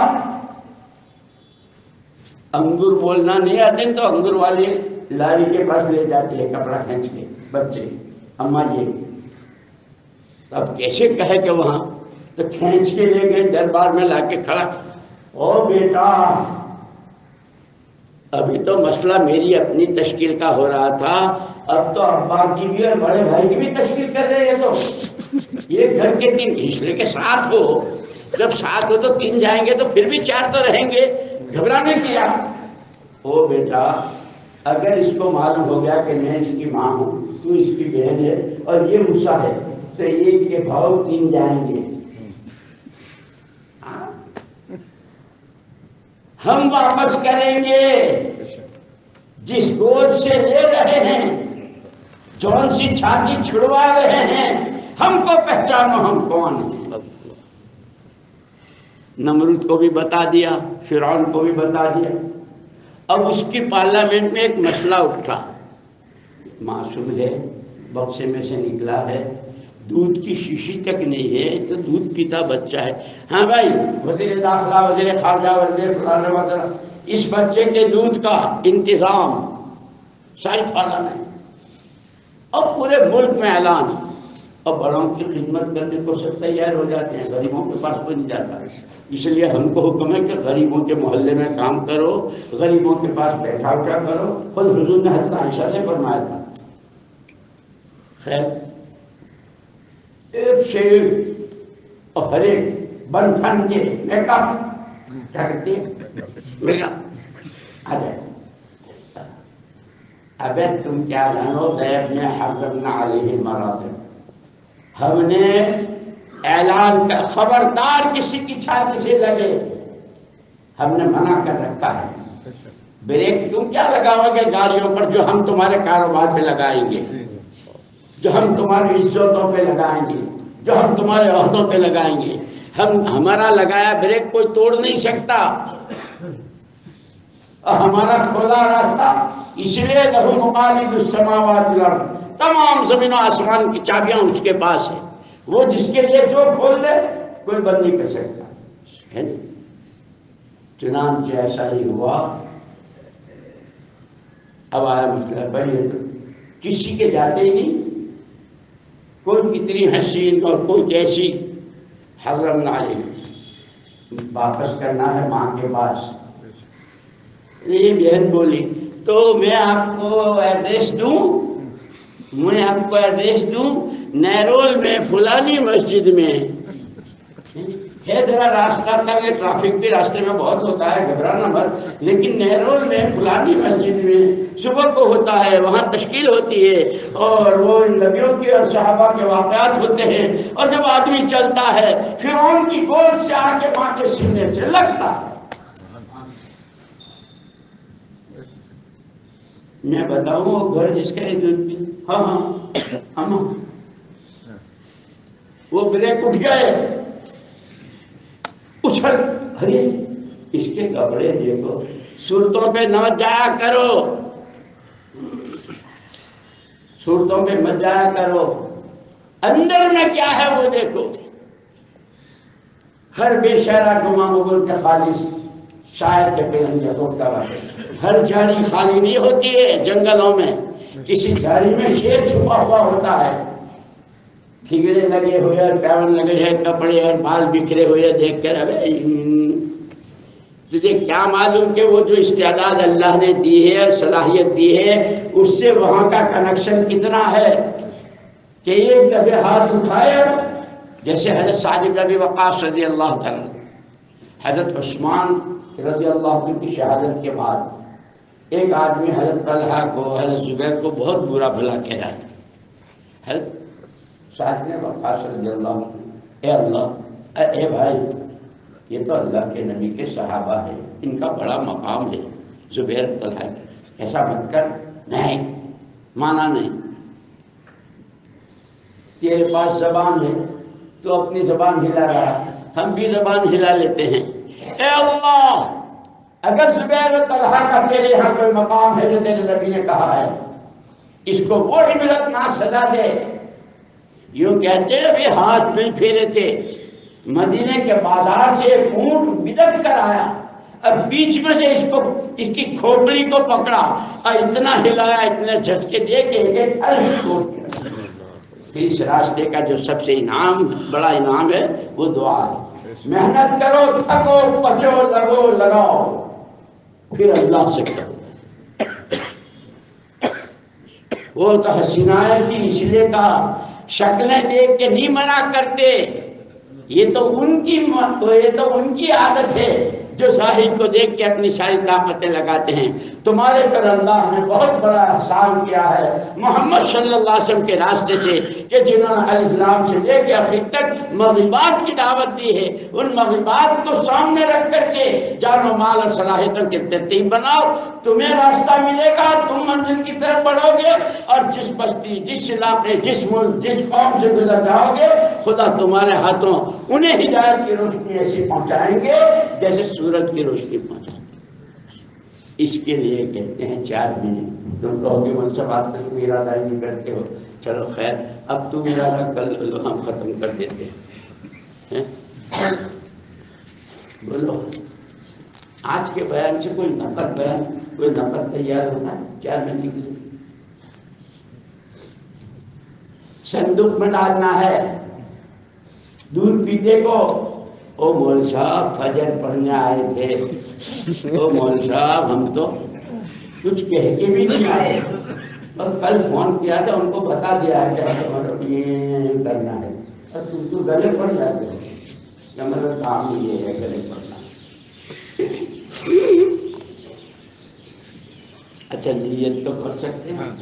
انگور بولنا نہیں آتے تو انگور والے لاری کے پاس لے جاتے ہیں کپڑا کھینچ کے بچے، اماں یہ، اب کیسے کہے کہ وہاں تو کھینچ کے لے گئے دربار میں لا کے کھڑا، او بیٹا ابھی تو مسئلہ میری اپنی تشکیل کا ہو رہا تھا، اب تو ابا کی بھی اور بڑے بھائی کی بھی تشکیل کر رہے ہیں، تو یہ گھر کے تین، اس لیے کہ ساتھ ہو، جب ساتھ ہو تو تین جائیں گے تو پھر بھی چار تو رہیں گے، گھبرانے کیا۔ او بیٹا اگر اس کو معلوم ہو گیا کہ میں اس کی ماں ہوں، تو اس کی بہن ہے اور یہ موسیٰ ہے، تو یہ کہ بھاؤ تین جائیں گے، ہم واپس کریں گے جس گود سے لے رہے ہیں، جون سی چھاتی چھڑوا رہے ہیں، ہم کو پہچانو ہم کون ہیں۔ نمرود کو بھی بتا دیا، فرعون کو بھی بتا دیا۔ اب اس کی پارلیمنٹ میں ایک مسئلہ اٹھا، معصوم ہے، بکسے میں سے نکلا ہے، دودھ کی شیشی تک نہیں ہے تو دودھ پیتا بچہ ہے، ہاں بھائی وزیر داخلہ وزیر خارجہ وزیر فلانے وغیرہ، اس بچے کے دودھ کا انتظام، ساری پارلیمنٹ، اب پورے ملک میں اعلان، اب بڑوں کی خدمت کرنے کو سب تیار ہو جاتے ہیں، غریبوں کے پاس کوئی نہیں جاتا، اس لیے ہم کو حکم ہے کہ غریبوں کے محلے میں کام کرو، غریبوں کے پاس بیٹھا اٹھا کرو، خود حضور نے حضرت عائشہ سے فرمایا تھا۔ خیر ایک شیر اور ہر ایک بن ٹھن کے میک اپ کیا کرتی ہے، میک اپ آ جائے، ابے تم کیا جانو غیب میں حرمنا علیہ المراتب، ہم نے اعلان کا، خبردار کسی کی چھاتی سے لگے، ہم نے منع کر رکھا ہے، بریک تم کیا لگاؤ گے گاڑیوں پر جو ہم تمہارے کاروبار پہ لگائیں گے، جو ہم تمہاری عزتوں پہ لگائیں گے، جو ہم تمہارے عہدوں پہ لگائیں گے، ہمارا لگایا بریک کوئی توڑ نہیں سکتا، اور ہمارا کھولا راستہ، اس لیے لہو مقالید السماوات والارض، تمام زمین و آسمان کی چابیاں اس کے پاس ہیں، وہ جس کے لیے جو کھول دے کوئی بند نہیں کر سکتا ہے۔ چنانچہ ایسا ہی ہوا۔ اب آیا مسئلہ، بڑی کسی کے جاتے ہی نہیں، کوئی کتنی حسین اور کوئی کیسی، حرمنا علیہ، واپس کرنا ہے ماں کے پاس۔ یہ بہن بولی تو میں آپ کو ایڈریس دوں، میں آپ کو ایڈریس دوں نیرول میں فلانی مسجد میں، ہے ذرا راستہ تک، ٹریفک بھی راستے میں بہت ہوتا ہے، گھبرانا مت، لیکن نہرول میں فلانی مسجد میں صبح کو ہوتا ہے، وہاں تشکیل ہوتی ہے اور وہ نبیوں کے اور صحابہ کے واقعات ہوتے ہیں، اور جب آدمی چلتا ہے فرعون کی گود سے آ کے ماں کے سینے سے لگتا ہے۔ میں بتاؤں وہ گھر جس کا دودھ پی، ہاں وہ بریک اٹھ گئے، اچھل، ارے اس کے کپڑے دیکھو، صورتوں پہ نہ جایا کرو، صورتوں پہ مت جایا کرو، اندر میں کیا ہے وہ دیکھو۔ ہر بے شہرہ گما مغل کے خالص شاعر کے پہنچے ہوتا ہے، ہر جھاڑی خالی نہیں ہوتی ہے، جنگلوں میں کسی جھاڑی میں شیر چھپا ہوا ہوتا ہے، تھگڑے لگے ہوئے اور پیون لگے ہوئے کپڑے اور بال بکھرے ہوئے دیکھ کر ابے تجھے کیا معلوم کہ وہ جو استعداد اللہ نے دی ہے اور صلاحیت دی ہے اس سے وہاں کا کنیکشن کتنا ہے کہ ایک دفعہ ہاتھ اٹھایا، جیسے حضرت سعد بن ابی وقاص رضی اللہ تعالیٰ، حضرت عثمان رضی اللہ عنہ کی شہادت کے بعد ایک آدمی حضرت طلحہ کو، حضرت زبیر کو بہت برا بھلا کہہ رہا تھا۔ حضرت سعد بن وقاص رضی اللہ عنہ، اے اللہ، اے بھائی، یہ تو اللہ کے نبی کے صحابہ ہیں، ان کا بڑا مقام ہے، زبیر طلحہ، ایسا مت کر، نہیں مانا نہیں، تیرے پاس زبان ہے، تو اپنی زبان ہلا رہا، ہم بھی زبان ہلا لیتے ہیں، اے اللہ اگر زبیر طلحہ کا تیرے یہاں کوئی مقام ہے جو تیرے نبی نے کہا ہے، اس کو وہ عبرتناک سزا دے۔ یوں کہتے ہیں ابھی ہاتھ نہیں پھیرے تھے، مدینے کے بازار سے ایک اونٹ بدک کر آیا، اب بیچ میں سے اس کی کھوپڑی کو پکڑا اور اتنا ہلایا، اتنے جھٹکے دے کے اس راستے کا جو سب سے بڑا انعام ہے وہ دعا ہے۔ محنت کرو، تھکو، پچو، لگو، لگاؤ، پھر اللہ سے کرو۔ وہ تو حسینائیں تھی، اس لیے کہا شکلیں دیکھ کے نہیں منع کرتے، یہ تو ان کی عادت ہے جو ظاہر کو دیکھ کے اپنی ساری طاقتیں لگاتے ہیں۔ تمہارے پر اللہ نے بہت بڑا احسان کیا ہے محمد صلی اللہ علیہ وسلم کے راستے سے، کہ جنہوں نے الف لام سے لے کے آخر تک مغیبات کی دعوت دی ہے، ان مغیبات کو سامنے رکھ کر کے جان و مال اور صلاحیتوں کے ترتیب بناؤ، تمہیں راستہ ملے گا، تم منزل کی طرف بڑھو گے، اور جس بستی، جس علاقے، جس ملک، جس قوم سے گزر جاؤ گے، خدا تمہارے ہاتھوں انہیں ہدایت کی روشنی ایسی پہنچائیں گے جیسے سورج کی روشنی پہنچاتے۔ اس کے لیے کہتے ہیں 4 مہینے، تم کہو کہ مجھ سے بات کرنے کا ارادہ نہیں کرتے ہو، چلو خیر، اب تم ارادہ کر لو، ہم ختم کر دیتے ہیں۔ بولو، آج کے بیان سے کوئی نقد تیار ہوتا ہے 4 مہینے کے لیے؟ صندوق میں ڈالنا ہے، دودھ پیتے کو، او مول صاحب فجر پڑھنے آئے تھے، او مول صاحب ہم تو کچھ کہہ کے بھی نہیں آئے، اور کل فون کیا تھا ان کو بتا دیا ہے کہ ہمیں یہ کرنا ہے، اور تم تو گلے پڑ جاتے ہو کہ ہمارا کام یہ ہے گلے پڑنا۔ اچھا نیت تو کر سکتے ہیں،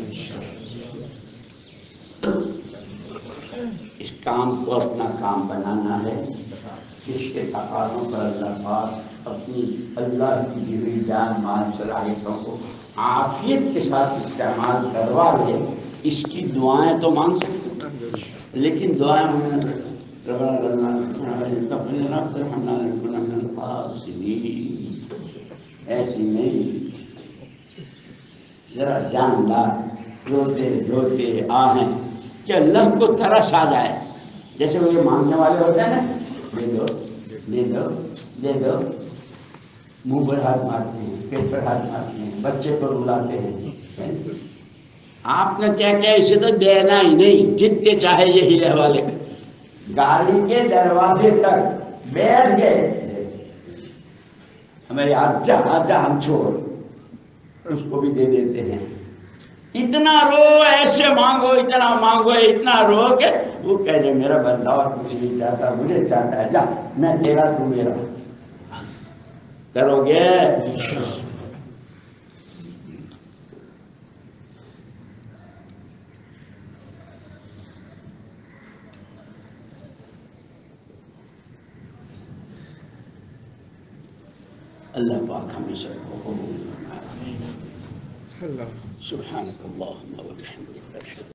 اس کام کو اپنا کام بنانا ہے، جس کے تقاضوں پر اللہ پاک اپنی اللہ کی دی ہوئی جان مال صلاحیتوں کو عافیت کے ساتھ استعمال کروا لے، اس کی دعائیں تو مانگ سکتے ہیں، لیکن دعائیں ایسی نہیں، ذرا جاندار روتے روتے آہیں کہ اللہ کو ترس آ جائے، جیسے وہ یہ مانگنے والے ہوتے ہیں نا، دے دو دے دو دے دو، منہ پر ہاتھ مارتے ہیں، پیٹ پر ہاتھ مارتے ہیں، بچے کو رلاتے ہیں۔ آپ نے کیا کیا، اسے تو دینا ہی نہیں، جتنے چاہے یہی حوالے، گاڑی کے دروازے تک بیٹھ گئے، ہمیں یار جہاں جہاں چھوڑ، اس کو بھی دے دیتے ہیں۔ اتنا رو، ایسے مانگو، اتنا مانگو، اتنا رو کہ وہ کہہ دے میرا بندہ اور کچھ نہیں چاہتا، مجھے چاہتا ہے، جا میں تیرا تو میرا، کرو گے؟ اللہ پاک ہمیں سب کو قبول فرمائے۔ سبحانک اللہم و بحمدک۔